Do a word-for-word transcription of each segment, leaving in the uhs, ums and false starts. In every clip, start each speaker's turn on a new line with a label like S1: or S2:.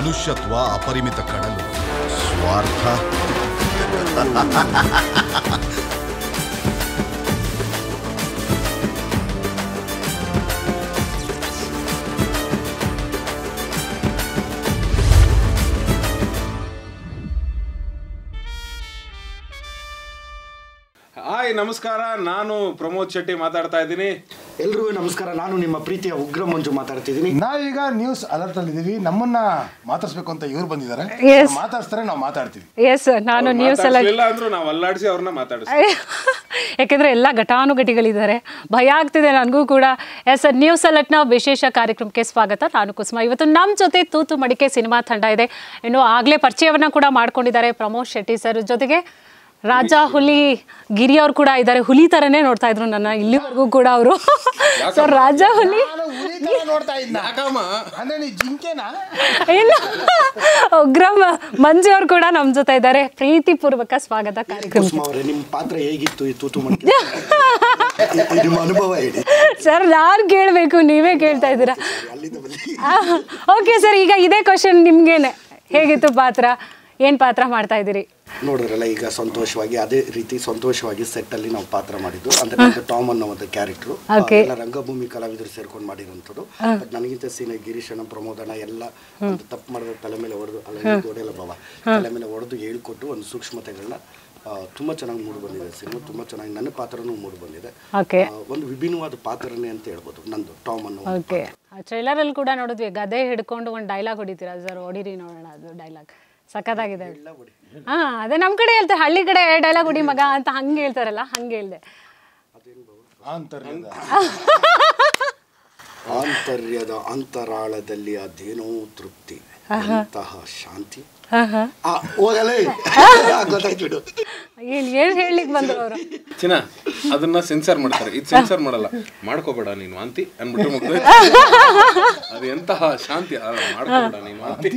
S1: ಮನುಷ್ಯತ್ವ ಅಪರಿಮಿತ ಕಡಲು, ಸ್ವಾರ್ಥ
S2: ಹಾಯ್ ನಮಸ್ಕಾರ, ನಾನು ಪ್ರಮೋದ್ ಶೆಟ್ಟಿ ಮಾತಾಡ್ತಾ ಇದ್ದೀನಿ.
S3: ಎಲ್ರಿಗೂ ನಮಸ್ಕಾರ, ನಾನು ನಿಮ್ಮ ಪ್ರೀತಿಯ ಉಗ್ರ ಮಂಜು ಮಾತಾಡ್ತಿದ್ದೀನಿ.
S4: ನಾವೀಗ ನ್ಯೂಸ್ ಅಲರ್ಟ್ ಅಲ್ಲಿ ಇದೀವಿ. ನಮ್ಮನ್ನ ಮಾತಾಡ್ಸ್ಬೇಕು ಅಂತ ಇವ್ರು ಬಂದಿದ್ದಾರೆ, ಮಾತಾಡ್ಸ್ತಾರೆ, ನಾವು ಮಾತಾಡ್ತೀವಿ.
S5: ಎಸ್, ನಾನು ನ್ಯೂಸ್ ಅಲರ್ಟ್
S2: ಇಲ್ಲ ಅಂದ್ರೂ ನಾವು ಅಲ್ಲಾಡಿಸಿ ಅವ್ರನ್ನ ಮಾತಾಡಿಸ್ತೀವಿ.
S5: ಯಾಕೆಂದ್ರೆ ಎಲ್ಲ ಘಟಾನುಘಟಿಗಳಿದ್ದಾರೆ, ಭಯ ಆಗ್ತಿದೆ ನನಗೂ ಕೂಡ. ಎಸ್, ನ್ಯೂಸ್ ಅಲರ್ಟ್ನ ವಿಶೇಷ ಕಾರ್ಯಕ್ರಮಕ್ಕೆ ಸ್ವಾಗತ. ನಾನು ಕುಸುಮ. ಇವತ್ತು ನಮ್ಮ ಜೊತೆ ತೂತು ಮಡಿಕೆ ಸಿನಿಮಾ ತಂಡ ಇದೆ. ಇನ್ನು ಆಗಲೇ ಪರಿಚಯವನ್ನ ಕೂಡ ಮಾಡ್ಕೊಂಡಿದ್ದಾರೆ ಪ್ರಮೋದ್ ಶೆಟ್ಟಿ ಸರ್. ಜೊತೆಗೆ ರಾಜ ಹುಲಿ ಗಿರಿ ಅವ್ರು ಕೂಡ ಇದ್ದಾರೆ. ಹುಲಿ ತರನೇ ನೋಡ್ತಾ ಇದ್ರು ನನ್ನ ಇಲ್ಲಿವರೆಗೂ ಕೂಡ ಅವರು. ಸೊ ರಾಜ ಹುಲಿ
S4: ನೋಡ್ತಾ ಇದ್ದ
S5: ಇಲ್ಲ, ಉಗ್ರಂ ಮಂಜು ಅವ್ರು ಕೂಡ ನಮ್ಮ ಜೊತೆ ಇದ್ದಾರೆ. ಪ್ರೀತಿ ಪೂರ್ವಕ ಸ್ವಾಗತ ಕಾರ್ಯಕ್ರಮ.
S3: ನಿಮ್ಮ ಪಾತ್ರ ಹೇಗಿತ್ತು ಈ ತೂತು ಮಡಿಕೆ? ನಿಮ್ಮ ಅನುಭವ ಹೇಳಿ
S5: ಸರ್. ನಾನು ಕೇಳಬೇಕು, ನೀವೇ ಕೇಳ್ತಾ ಇದ್ದೀರಾ? ಓಕೆ ಸರ್, ಈಗ ಇದೇ ಕ್ವಶನ್ ನಿಮ್ಗೇನೆ. ಹೇಗಿತ್ತು ಪಾತ್ರ? ಏನ್ ಪಾತ್ರ ಮಾಡ್ತಾ ಇದ್ದೀರಿ?
S3: ನೋಡಿದ್ರಲ್ಲ, ಈಗ ಸಂತೋಷವಾಗಿ ಅದೇ ರೀತಿ ಸಂತೋಷವಾಗಿ ಸೆಟ್ ಅಲ್ಲಿ ನಾವು ಪಾತ್ರ ಮಾಡಿದ್ದು. ಅಂದ್ರೆ ಟಾಮ್ ಅನ್ನೋ ಒಂದು ಕ್ಯಾರೆಕ್ಟರ್ ಎಲ್ಲ ರಂಗಭೂಮಿ ಕಲಾವಿದರು ಸೇರ್ಕೊಂಡು ಮಾಡಿರೋಂಥದ್ದು. ಬಟ್ ನನಗಿಂತ ಸೀನಿಯರ್ ಗಿರೀಶಣ್ಣ, ಪ್ರಮೋದಣ್ಣ ಎಲ್ಲ ಒಂದು ತಪ್ಪು ಮಾಡಿದ ತಲೆ ಮೇಲೆ ಹೊಡೆದು, ಅಲ್ಲ ಗೋಡೆಲ್ಲ ಬಾವ ತಲೆ ಮೇಲೆ ಹೊಡೆದು ಹೇಳ್ಕೊಟ್ಟು ಒಂದು ಸೂಕ್ಷ್ಮತೆಗಳನ್ನ ತುಂಬಾ ಚೆನ್ನಾಗಿ ಮೂಡಿ ಬಂದಿದೆ ಸಿನಿಮಾ. ತುಂಬಾ ಚೆನ್ನಾಗಿ ನನ್ನ ಪಾತ್ರನೂ ಮೂಡಿ ಬಂದಿದೆ. ಒಂದು ವಿಭಿನ್ನವಾದ ಪಾತ್ರನೇ ಅಂತ ಹೇಳ್ಬೋದು ನಂದು, ಟಾಮ್ ಅನ್ನೋ.
S5: ಟ್ರೈಲರ್ ಅಲ್ಲಿ ಕೂಡ ನೋಡಿದ್ವಿ, ಗದೆ ಹಿಡ್ಕೊಂಡು ಒಂದು ಡೈಲಾಗ್ ಹೊಡಿತೀರಾ ಸರ್? ಹೊಡಿರಿ ನೋಡೋಣ, ಅದು ಡೈಲಾಗ್ ಸಖತ್ತಾಗಿದೆ. ಹಾ, ಅದೇ ನಮ್ ಕಡೆ ಹೇಳ್ತಾರೆ, ಹಳ್ಳಿ ಕಡೆ ಡೈಲಾಗ್ ಹೊಡಿ ಮಗ ಅಂತ ಹಂಗೆ ಹೇಳ್ತಾರಲ್ಲ, ಹಂಗೆ ಹೇಳ್ದೆ.
S3: ಆಂತರ್ಯದ ಅಂತರಾಳದಲ್ಲಿ ಅದೇನೋ ತೃಪ್ತಿ, ಅಂತಹ ಶಾಂತಿ.
S5: ಏನ್ ಏನ್ ಹೇಳಲಿಕ್ಕೆ ಬಂದ್ರು ಅವರು?
S2: ಚಿನ್ನ ಅದನ್ನ ಸೆನ್ಸರ್ ಮಾಡ್ತಾರೆ, ಇದು ಸೆನ್ಸರ್ ಮಾಡಲ್ಲ. ಮಾಡ್ಕೋಬೇಡ ನೀನು ವಾಂತಿ ಅನ್ಬಿಟ್ಟು ಮುಗ್ದು. ಅದು ಎಂತಹ ಶಾಂತಿ, ಮಾಡ್ಕೋಬೇಡ ನೀನು ವಾಂತಿ.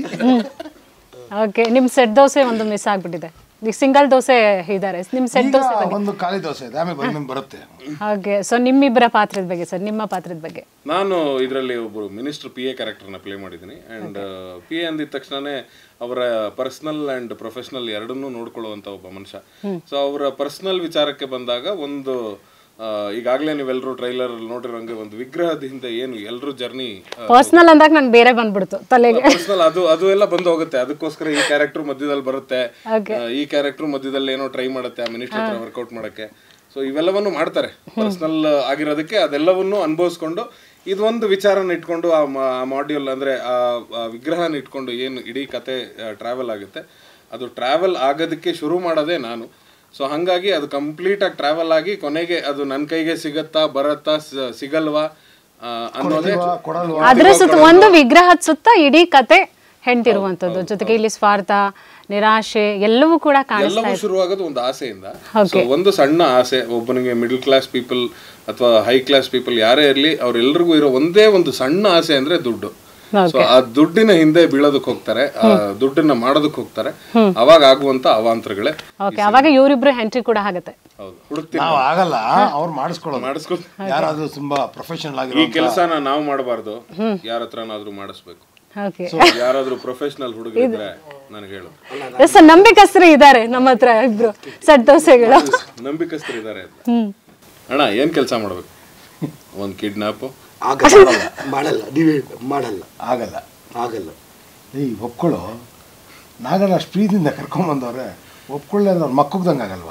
S5: ಓಕೆ, ನಿಮ್ ಸೆಟ್ ದೋಸೆ ಒಂದು ಮಿಸ್ ಆಗ್ಬಿಟ್ಟಿದೆ. ಈಗ ಸಿಂಗಲ್ ದೋಸೆ ಇದ್ದಾರೆ, ನಿಮ್ ಸೆಟ್ ದೋಸೆ
S4: ಒಂದು ಖಾಲಿ ದೋಸೆ ಇದೆ, ಆಮೇಲೆ ಬರುತ್ತೆ.
S5: ಓಕೆ, ಸೊ ನಿಮ್ಮಿಬ್ಬರ ಪಾತ್ರದ ಬಗ್ಗೆ ಸರ್, ನಿಮ್ಮ ಪಾತ್ರದ ಬಗ್ಗೆ.
S2: ನಾನು ಇದರಲ್ಲಿ ಒಬ್ಬರು ಮಿನಿಸ್ಟರ್ ಪಿ ಎ ಕ್ಯಾರೆಕ್ಟರ್ನ ಪ್ಲೇ ಮಾಡಿದ್ದೀನಿ. ಆ್ಯಂಡ್ ಪಿ ಎ ಅಂದಿದ ತಕ್ಷಣನೇ ಅವರ ಪರ್ಸನಲ್ ಆ್ಯಂಡ್ ಪ್ರೊಫೆಷನಲ್ ಎರಡನ್ನೂ ನೋಡ್ಕೊಳ್ಳುವಂಥ ಒಬ್ಬ ಮನುಷ್ಯ. ಸೊ ಅವರ ಪರ್ಸನಲ್ ವಿಚಾರಕ್ಕೆ ಬಂದಾಗ, ಒಂದು ಈಗಾಗಲೇ ನೀವೆಲ್ಲರೂ ಟ್ರೈಲರ್ ನೋಡಿರೋಂಗೆ ಒಂದು ವಿಗ್ರಹದ ಹಿಂದೆ ಏನು ಎಲ್ಲರೂ ಜರ್ನಿ,
S5: ಪರ್ಸನಲ್ ಅಂದಾಗ ನಂಗೆ ಬೇರೆ ಬಂದ್ಬಿಡ್ತು ತಲೆಗೆ.
S2: ಪರ್ಸನಲ್ ಅದು ಅದು ಎಲ್ಲ ಬಂದು ಹೋಗುತ್ತೆ. ಅದಕ್ಕೋಸ್ಕರ ಈ ಕ್ಯಾರೆಕ್ಟರ್ ಮಧ್ಯದಲ್ಲಿ ಬರುತ್ತೆ, ಈ ಕ್ಯಾರೆಕ್ಟರ್ ಮಧ್ಯದಲ್ಲಿ ಏನೋ ಟ್ರೈ ಮಾಡುತ್ತೆ ಆ ಮಿನಿಸ್ಟರ್ ಹತ್ರ ವರ್ಕೌಟ್ ಮಾಡಕ್ಕೆ. ಸೊ ಇವೆಲ್ಲವನ್ನು ಮಾಡ್ತಾರೆ ಪರ್ಸನಲ್ ಆಗಿರೋದಕ್ಕೆ. ಅದೆಲ್ಲವನ್ನು ಅನುಭವಿಸ್ಕೊಂಡು ಇದೊಂದು ವಿಚಾರನ ಇಟ್ಕೊಂಡು ಆ ಮಾಡ್ಯೂಲ್ ಅಂದ್ರೆ ಆ ವಿಗ್ರಹನ ಇಟ್ಕೊಂಡು ಏನು ಇಡೀ ಕತೆ ಟ್ರಾವೆಲ್ ಆಗುತ್ತೆ. ಅದು ಟ್ರಾವೆಲ್ ಆಗೋದಕ್ಕೆ ಶುರು ಮಾಡೋದೇ ನಾನು. ಸೊ ಹಾಗಾಗಿ ಅದು ಕಂಪ್ಲೀಟ್ ಆಗಿ ಟ್ರಾವೆಲ್ ಆಗಿ ಕೊನೆಗೆ ಅದು ನನ್ನ ಕೈಗೆ ಸಿಗತ್ತಾ ಬರತ್ತಾ ಸಿಗಲ್ವಾ ಅನ್ನೋದೇ.
S5: ಅದ್ರ ಸುತ್ತ ಒಂದು ವಿಗ್ರಹದ ಸುತ್ತ ಇಡೀ ಕತೆ ಹೆಂಟಿರುವಂತದ್ದು. ಜೊತೆಗೆ ಇಲ್ಲಿ ಸ್ವಾರ್ಥ, ನಿರಾಶೆ ಎಲ್ಲವೂ ಕೂಡ ಕಾಣಿಸ್ತಾ ಇದೆ.
S2: ಶುರುವಾಗೋದು ಒಂದು ಆಸೆಯಿಂದ. ಒಂದು ಸಣ್ಣ ಆಸೆ, ಒಬ್ಬನಿಗೆ ಮಿಡಲ್ ಕ್ಲಾಸ್ ಪೀಪಲ್ ಅಥವಾ ಹೈ ಕ್ಲಾಸ್ ಪೀಪಲ್ ಯಾರೇ ಇರಲಿ, ಅವ್ರೆಲ್ರಿಗೂ ಇರೋ ಒಂದೇ ಒಂದು ಸಣ್ಣ ಆಸೆ ಅಂದ್ರೆ ದುಡ್ಡು. ಸೊ ಆ ದುಡ್ಡಿನ ಹಿಂದೆ ಬೀಳೋದಕ್ಕೆ ಹೋಗ್ತಾರೆ, ಆ ದುಡ್ಡನ್ನ ಮಾಡೋದಕ್ಕೆ ಹೋಗ್ತಾರೆ. ಅವಾಗ ಆಗುವಂತ ಅವಾಂತರಗಳೇ.
S5: ಅವಾಗ ಇವರಿಬ್ರು ಎಂಟ್ರಿ ಕೂಡ ಆಗುತ್ತೆ.
S2: ನಾವು
S4: ಆಗಲ್ಲ, ಅವ್ರು ಮಾಡಿಸ್ಕೊಳ್ಳೋದು.
S2: ಮಾಡಿಸ್ಕೊಳ್ಳೋದು
S4: ಯಾರಾದ್ರೂ ತುಂಬಾ ಪ್ರೊಫೆಷನಲ್ ಆಗಿ
S2: ಈ ಕೆಲಸನ ನಾವು ಮಾಡಬಾರ್ದು, ಯಾರ ಹತ್ರನಾದ್ರೂ ಮಾಡಿಸ್ಬೇಕು. ಯಾರಾದ್ರೂ ಪ್ರೊಫೆಷನಲ್ ಹುಡುಗರಿದ್ರೆ ನನಗೆ ಹೇಳು.
S5: ನಂಬಿಕಸ್ತರು ಇದ್ದಾರೆ ನಮ್ಮ ಹತ್ರ ಇಬ್ರು ಸೆಟ್ ದೋಸೆಗಳು.
S2: ನಂಬಿಕಸ್ತರು ಇದ್ದಾರೆ. ಅಣ್ಣ ಏನ್ ಕೆಲಸ ಮಾಡ್ಬೇಕು? ಒಂದ್ ಕಿಡ್ನಾಪ್
S3: ಮಾಡಲ್ಲ, ನೀವೇ ಮಾಡಲ್ಲ,
S4: ಆಗಲ್ಲ
S3: ಆಗಲ್ಲ.
S4: ಏಯ್ ಒಪ್ಕೊಳ್ಳೋ, ನಾಗಲ್ಲ ಅಷ್ಟು ಪ್ರೀತಿಯಿಂದ ಕರ್ಕೊಂಬಂದವ್ರೆ, ಒಪ್ಕೊಳ್ಳೆ ಅವ್ರ ಮಕ್ಕಳ್ದಂಗೆ ಆಗಲ್ವಾ?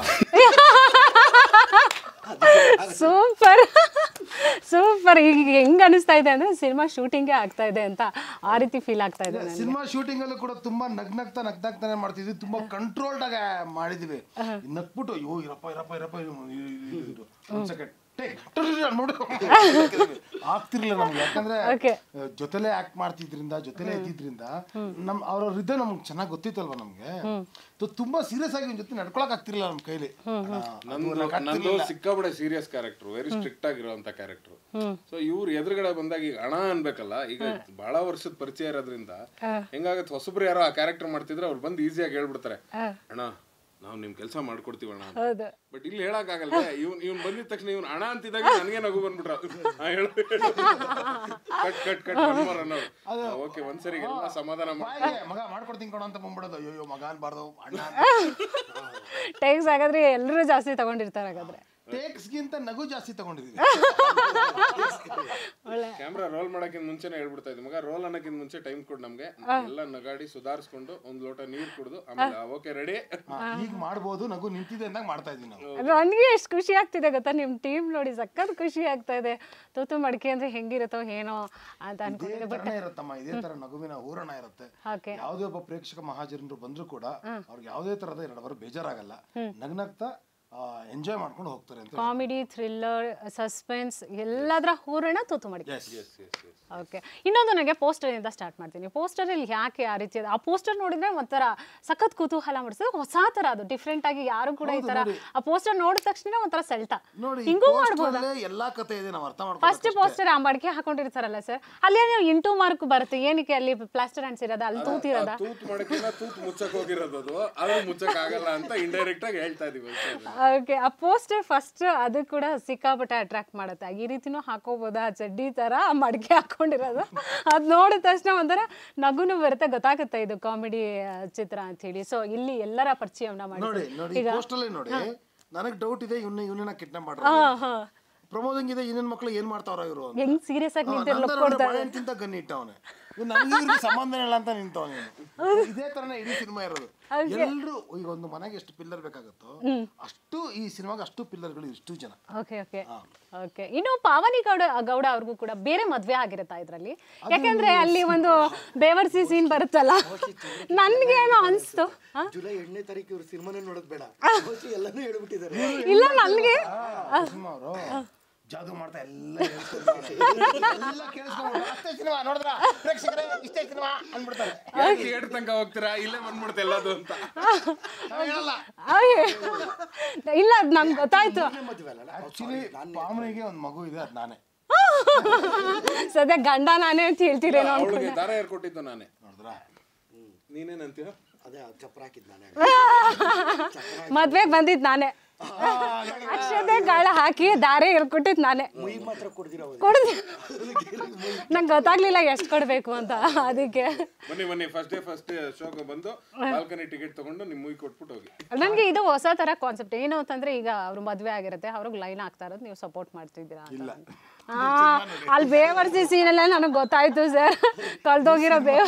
S5: Super super. ಈಗ ಹೆಂಗ್ ಅನಿಸ್ತಾ ಇದೆ ಅಂದ್ರೆ ಸಿನಿಮಾ ಶೂಟಿಂಗೇ ಆಗ್ತಾ ಇದೆ ಅಂತ, ಆ ರೀತಿ ಫೀಲ್ ಆಗ್ತಾ ಇದೆ.
S4: ಸಿನಿಮಾ ಶೂಟಿಂಗ್ ಅಲ್ಲೂ ಕೂಡ ತುಂಬಾ ನಗ್ನಗ್ತಾ ನಗ್ನಾಗ್ತಾನೆ ಮಾಡ್ತಿದ್ವಿ, ತುಂಬಾ ಕಂಟ್ರೋಲ್ಡ್ ಆಗಿ ಮಾಡಿದ್ವಿ. ನಕ್ಬಿಟ್ಟು ಅಯ್ಯೋ ಇರಪ್ಪ ಇರಪ್ಪ ಇರಪ್ಪ ಒಂದ್ ಸೆಕೆಂಡ್ ಆಗ್ತಿರ್ಲಿಲ್ಲ ನಮ್ಗೆ. ಯಾಕಂದ್ರೆ ಜೊತೆಲೆ ಆಕ್ಟ್ ಮಾಡ್ತಿದ್ರಿಂದ, ಜೊತೆಲೆ ಇದ್ದಿದ್ರಿಂದ ನಮ್ ಅವ್ರ ಇದ್ದ ನಮ್ಗೆ ಚೆನ್ನಾಗಿ ಗೊತ್ತಿತ್ತಲ್ವಾ ನಮ್ಗೆ. ತುಂಬಾ ಸೀರಿಯಸ್ ಆಗಿ ಜೊತೆ ನಡ್ಕೊಳಕ್ ಆಗ್ತಿರ್ಲಿಲ್ಲ ನಮ್ ಕೈಲಿ.
S2: ನಂದು ಸಿಕ್ಕಾಬಡೆ ಸೀರಿಯಸ್ ಕ್ಯಾರೆಕ್ಟರ್, ವೆರಿ ಸ್ಟ್ರಿಕ್ಟ್ ಆಗಿರುವಂತ ಕ್ಯಾರೆಕ್ಟರ್. ಸೊ ಇವ್ರು ಎದುರುಗಡೆ ಬಂದಾಗ ಈಗ ಹಣ ಅನ್ಬೇಕಲ್ಲ, ಈಗ ಬಹಳ ವರ್ಷದ ಪರಿಚಯ ಇರೋದ್ರಿಂದ ಹೆಂಗಾಗತ್ತೆ, ಹೊಸಬ್ರು ಯಾರೋ ಆ ಕ್ಯಾರೆಕ್ಟರ್ ಮಾಡ್ತಿದ್ರೆ ಅವ್ರು ಬಂದು ಈಸಿಯಾಗಿ ಹೇಳ್ಬಿಡ್ತಾರೆ, ಅಣ್ಣ ನಾವು ನಿಮ್ ಕೆಲಸ ಮಾಡ್ಕೊಡ್ತೀವಣ್ಣ ಅಂತ.
S5: ಹೌದು.
S2: ಬಟ್ ಇಲ್ಲಿ ಹೇಳಕ್ಕಾಗಲ್ಲ, ಇವ್ನ್ ಇವ್ನ್ ಬಂದಿದ ತಕ್ಷಣ ಇವ್ನು ಹಣ ಅಂತಿದಾಗ ನನಗೆ ನಗು ಬಂದ್ಬಿಟ್ರ. ಕಟ್ ಕಟ್ ಕಟ್ ಅನ್ನೋರು ಅನ್ನೋರು ಓಕೆ ಒಂದ್ಸರಿ ಎಲ್ಲ ಸಮಾಧಾನ ಮಾಡಿ
S4: ಮಗ ಮಾಡ್ಕೊಡ್ತೀನಿ ಕೊಡು ಅಂತ ಬಂದ್ಬಿಡೋದು. ಅಯ್ಯೋ ಮಗ ಅನ್ಬಾರ್ದು ಅಣ್ಣ.
S5: ಟೇಕ್ಸ್ ಹಾಗಾದ್ರೆ ಎಲ್ಲರೂ ಜಾಸ್ತಿ ತಗೊಂಡಿರ್ತಾರೆ ಹಾಗಾದ್ರೆ.
S4: ಟೇಕ್ಸ್ಗಿಂತ ನಗು ಜಾಸ್ತಿ ತಗೊಂಡಿದೀವಿ.
S2: ಕ್ಯಾಮ್ರಾ ರೋಲ್ ಮಾಡಕ್ಕಿಂತ ಮುಂಚೆನೆ ಹೇಳ್ಬಿಡ್ತಾ ಇದ್ವಿ, ಮಗ ರೋಲ್ ಅನ್ನಕ್ಕಿಂತ ಮುಂಚೆ ಟೈಮ್ ಕೊಡು ನಮ್ಗೆ, ಎಲ್ಲ ನಗಾಡಿ ಸುಧಾರಿಸ್ಕೊಂಡು ಒಂದ್ ಲೋಟ ನೀರ್ ಕುಡ್ದು ಆಮೇಲೆ ಓಕೆ ರೆಡಿ
S4: ಈಗ ಮಾಡ್ಬೋದು, ನಗು ನಿಂತಿದೆ ಅಂದಾಗ ಮಾಡ್ತಾ ಇದೀವಿ ನಾವು.
S5: ನನಗೆ ಎಷ್ಟು ಖುಷಿ ಆಗ್ತಿದೆ ಗೊತ್ತಾ, ನಿಮ್ ಟೀಮ್ ನೋಡಿ ಸಖತ್ ಖುಷಿ ಆಗ್ತಾ ಇದೆ. ತೂತು ಮಡಿಕೆ ಅಂದ್ರೆ ಹೆಂಗಿರುತ್ತೋ ಏನೋ ಅಂತ ಅನ್ಕೊಂಡಿದ್ದೆ.
S4: ಇರತ್ತಮ್ಮ ಇದೇ ತರ ನಗುವಿನ ಹೂರಣ ಇರುತ್ತೆ. ಯಾವುದೇ ಒಬ್ಬ ಪ್ರೇಕ್ಷಕ ಮಹಾಜನರು ಬಂದ್ರು ಕೂಡ ಅವ್ರಿಗೆ ಯಾವುದೇ ತರದ ಎರಡು ಅವರ್ ಬೇಜಾರಾಗಲ್ಲ, ನಗ್ನಗ್ತಾ ಎಂಜಾಯ್ ಮಾಡ್ಕೊಂಡು ಹೋಗ್ತಾರೆ ಅಂತ.
S5: ಕಾಮಿಡಿ, ಥ್ರಿಲ್ಲರ್, ಸಸ್ಪೆನ್ಸ್ ಎಲ್ಲದರ ಹೂರಣ ತೂತು ಮಡಿಕೆ. ಓಕೆ, ಇನ್ನೊಂದು ನನಗೆ ಪೋಸ್ಟರ್ ಇಂದ ಸ್ಟಾರ್ಟ್ ಮಾಡ್ತೀನಿ. ಪೋಸ್ಟರ್ ಅಲ್ಲಿ ಯಾಕೆ ಆ ರೀತಿ ಆ ಪೋಸ್ಟರ್ ನೋಡಿದ್ರೆ ಒಂಥರ ಸಖತ್ ಕುತೂಹಲ ಮಾಡಿಸ್ತದೆ, ಹೊಸ ತರ, ಅದು ಡಿಫ್ರೆಂಟ್ ಆಗಿ ಯಾರು ಕೂಡ ಈ ತರ ಆ ಪೋಸ್ಟರ್ ನೋಡಿದ ತಕ್ಷಣ ಒಂಥರ ಸೆಲ್ಟ ಹಿಂಗೂ ಮಾಡ್ಬೋದಾ?
S4: ಎಲ್ಲಾ ಕಥೆ ಇದೆ, ನಾವು ಅರ್ಥ ಮಾಡ್ಕೊಂಡು
S5: ಫಸ್ಟ್ ಪೋಸ್ಟರ್ ಆ ಮಡಿಕೆ ಹಾಕೊಂಡಿರ್ತಾರಲ್ಲ ಸರ್, ಅಲ್ಲಿ ಇಂಟು ಮಾರ್ಕ್ ಬರುತ್ತೆ, ಏನಕ್ಕೆ ಅಲ್ಲಿ ಪ್ಲಾಸ್ಟರ್ ಅನ್ಸಿರೋದ, ಅಲ್ಲಿ ತೂತಿರೋದ?
S2: ತೂತ್ ಮಡಿಕೆನ ತೂತ್ ಮುಚ್ಚಕ್ ಹೋಗಿರೋದು, ಅದು ಮುಚ್ಚಕ್ ಆಗಲ್ಲ ಅಂತ ಇಂಡೈರೆಕ್ಟ್ ಆಗಿ ಹೇಳ್ತಾ ಇದೀವಿ.
S5: ಓಕೆ, ಆ ಪೋಸ್ಟರ್ ಫಸ್ಟ್ ಅದು ಕೂಡ ಸಿಕ್ಕಾಪಟ್ಟೆ ಅಟ್ರಾಕ್ಟ್ ಮಾಡುತ್ತೆ. ಈ ರೀತಿನೂ ಹಾಕೋಬೋದಾ ಚಡ್ಡಿ ತರ ಆ ಮಡಿಕೆ ಹಾಕೊಂಡಿರೋದು, ಅದ್ ನೋಡಿದ ತಕ್ಷಣ ಒಂಥರ ನಗುನು ಬರುತ್ತೆ, ಗೊತ್ತಾಗುತ್ತೆ ಇದು ಕಾಮಿಡಿ ಚಿತ್ರ ಅಂತ ಹೇಳಿ. ಸೊ ಇಲ್ಲಿ ಎಲ್ಲರ ಪರಿಚಯವನ್ನ ಮಾಡಿ
S4: ಈಗ ನೋಡಿ, ನನಗೆ ಡೌಟ್ ಇದೆ, ಇವನ್ನ ಇವನ್ನ ಕಿಡ್ನಾಪ್ ಮಾಡ್ತಾರೆ, ಪ್ರಮೋದ್ ಹಂಗಿದೆ, ಇನ್ನೇನ್ ಮಕ್ಳು ಏನ್ ಮಾಡ್ತಾವ್ರ ಇವರು
S5: ಹೆಂಗ್ ಸೀರಿಯಸ್ ಆಗಿ
S4: ನಿಂತಿರ್ಲಕ್ಕಿಂತ ಗನ್ ಇಟ್ಟವನೆ, ನನಗೆ ಸಂಬಂಧ ಇಲ್ಲ ಅಂತ ನಿಂತವನೆ. ಇದೇ ತರನೇ ಇಡೀ ಸಿನಿಮಾ ಇರೋದು. ಎಲ್ರು ಈಗ ಒಂದು ಮನೆಗೆ ಎಷ್ಟು ಪಿಲ್ಲರ್ ಬೇಕಾಗುತ್ತೋ ಅಷ್ಟು ಈ ಸಿನಿಮಾಗೆ ಅಷ್ಟು ಪಿಲ್ಲರ್ಗಳು ಇಷ್ಟು ಜನ.
S5: ಓಕೆ ಓಕೆ ಓಕೆ ಇನ್ನು ಪಾವನಿ ಗೌಡ ಗೌಡ ಅವ್ರಿಗೂ ಕೂಡ ಬೇರೆ ಮದ್ವೆ ಆಗಿರುತ್ತಾ ಇದ್ರಲ್ಲಿ? ಯಾಕೆಂದ್ರೆ ಅಲ್ಲಿ ಒಂದು ಬೇವರ್ಸಿ ಸೀನ್ ಬರುತ್ತಲ್ಲ, ನನ್ಗೆ ಏನೋ ಅನ್ಸ್ತು.
S3: ಜುಲೈ ಎಂಟನೇ ತಾರೀಕು ಇವ್ರು ಸಿನಿಮಾನೇ ನೋಡೋದ್ ಬೇಡ, ಎಲ್ಲಾನು ಹೇಳ್ಬಿಟ್ಟಿದ್ದಾರೆ.
S5: ಇಲ್ಲ ನನ್ಗೆ
S4: ಜಾದು ಮಾಡ್ತಾ ಎಲ್ಲ ಎಲ್ಲ ಕೇಳಿಸ್ಕೊಂಡು ಅಷ್ಟೇ ಸಿನಿಮಾ ನೋಡಿದ್ರ ಪ್ರೇಕ್ಷಕರೇ ಇಷ್ಟೇ ಸಿನಿಮಾ ಅಂದ್ಬಿಡ್ತಾರೆ.
S2: ಥಿಯೇಟರ್ ತನಕ ಹೋಗ್ತೀರಾ, ಇಲ್ಲೇ ಬಂದ್ಬಿಡುತ್ತೆ ಎಲ್ಲದು ಅಂತ
S4: ಹೇಳಲ್ಲ.
S5: ಇಲ್ಲ ಅದ್ ನಂಗೆ ಗೊತ್ತಾಯ್ತು.
S4: ಆಕ್ಚುಲಿ ಪಾವನಿಗೆ ಒಂದು ಮಗು ಇದೆ, ಅದ್ ನಾನೇ
S5: ಸದ್ಯ ಗಂಡ ನಾನೇ ಅಂತ ಹೇಳ್ತೀರೇನೋ.
S2: ಅವಳಿಗೆ ದಾರ ಏರ್ಕೊಟ್ಟಿದ್ದು ನಾನೇ, ನೋಡಿದ್ರ? ನೀನೇನಂತೀಯ?
S3: ಅದೇ ಚಪ್ರ ಹಾಕಿದ್ ನಾನೇ,
S5: ಮದ್ವೆಗೆ ಬಂದಿದ್ ನಾನೇ, ಅಕ್ಷತೆ ಗಾಳ ಹಾಕಿ ದಾರೆ ಹೇಳ್ಕೊಟ್ಟಿದ್ ನಾನೇ. ಕೊಡ್ದಿ ನಂಗೆ ಗೊತ್ತಾಗ್ಲಿಲ್ಲ ಎಷ್ಟು ಕೊಡ್ಬೇಕು ಅಂತ, ಅದಕ್ಕೆ
S2: ಬನ್ನಿ ಬನ್ನಿ ಫಸ್ಟ್ ಡೇ ಫಸ್ಟ್ ಶೋಗೆ ಬಂದು ಬಾಲ್ಕನಿ ಟಿಕೆಟ್ ತಗೊಂಡು ನಿಮ್ ಮೂವಿ ಕೊಟ್ಬಿಟ್ಟು ಹೋಗಿ.
S5: ನನ್ಗೆ ಇದು ಹೊಸ ತರ ಕಾನ್ಸೆಪ್ಟ್. ಏನು ಅಂತಂದ್ರೆ ಈಗ ಅವ್ರು ಮದ್ವೆ ಆಗಿರುತ್ತೆ, ಅವ್ರಿಗೆ ಲೈನ್ ಆಗ್ತಾ ಇರೋದು ನೀವು ಸಪೋರ್ಟ್ ಮಾಡ್ತಿದ್ದೀರಾ ಅಂತ. ಹಾ, ಅಲ್ಲಿ ಬೇವರ್ಸಿ ಸೀನ್ ಎಲ್ಲ ನನಗೆ ಗೊತ್ತಾಯ್ತು ಸರ್, ಕಳ್ದೋಗಿರೋ ಬೇವ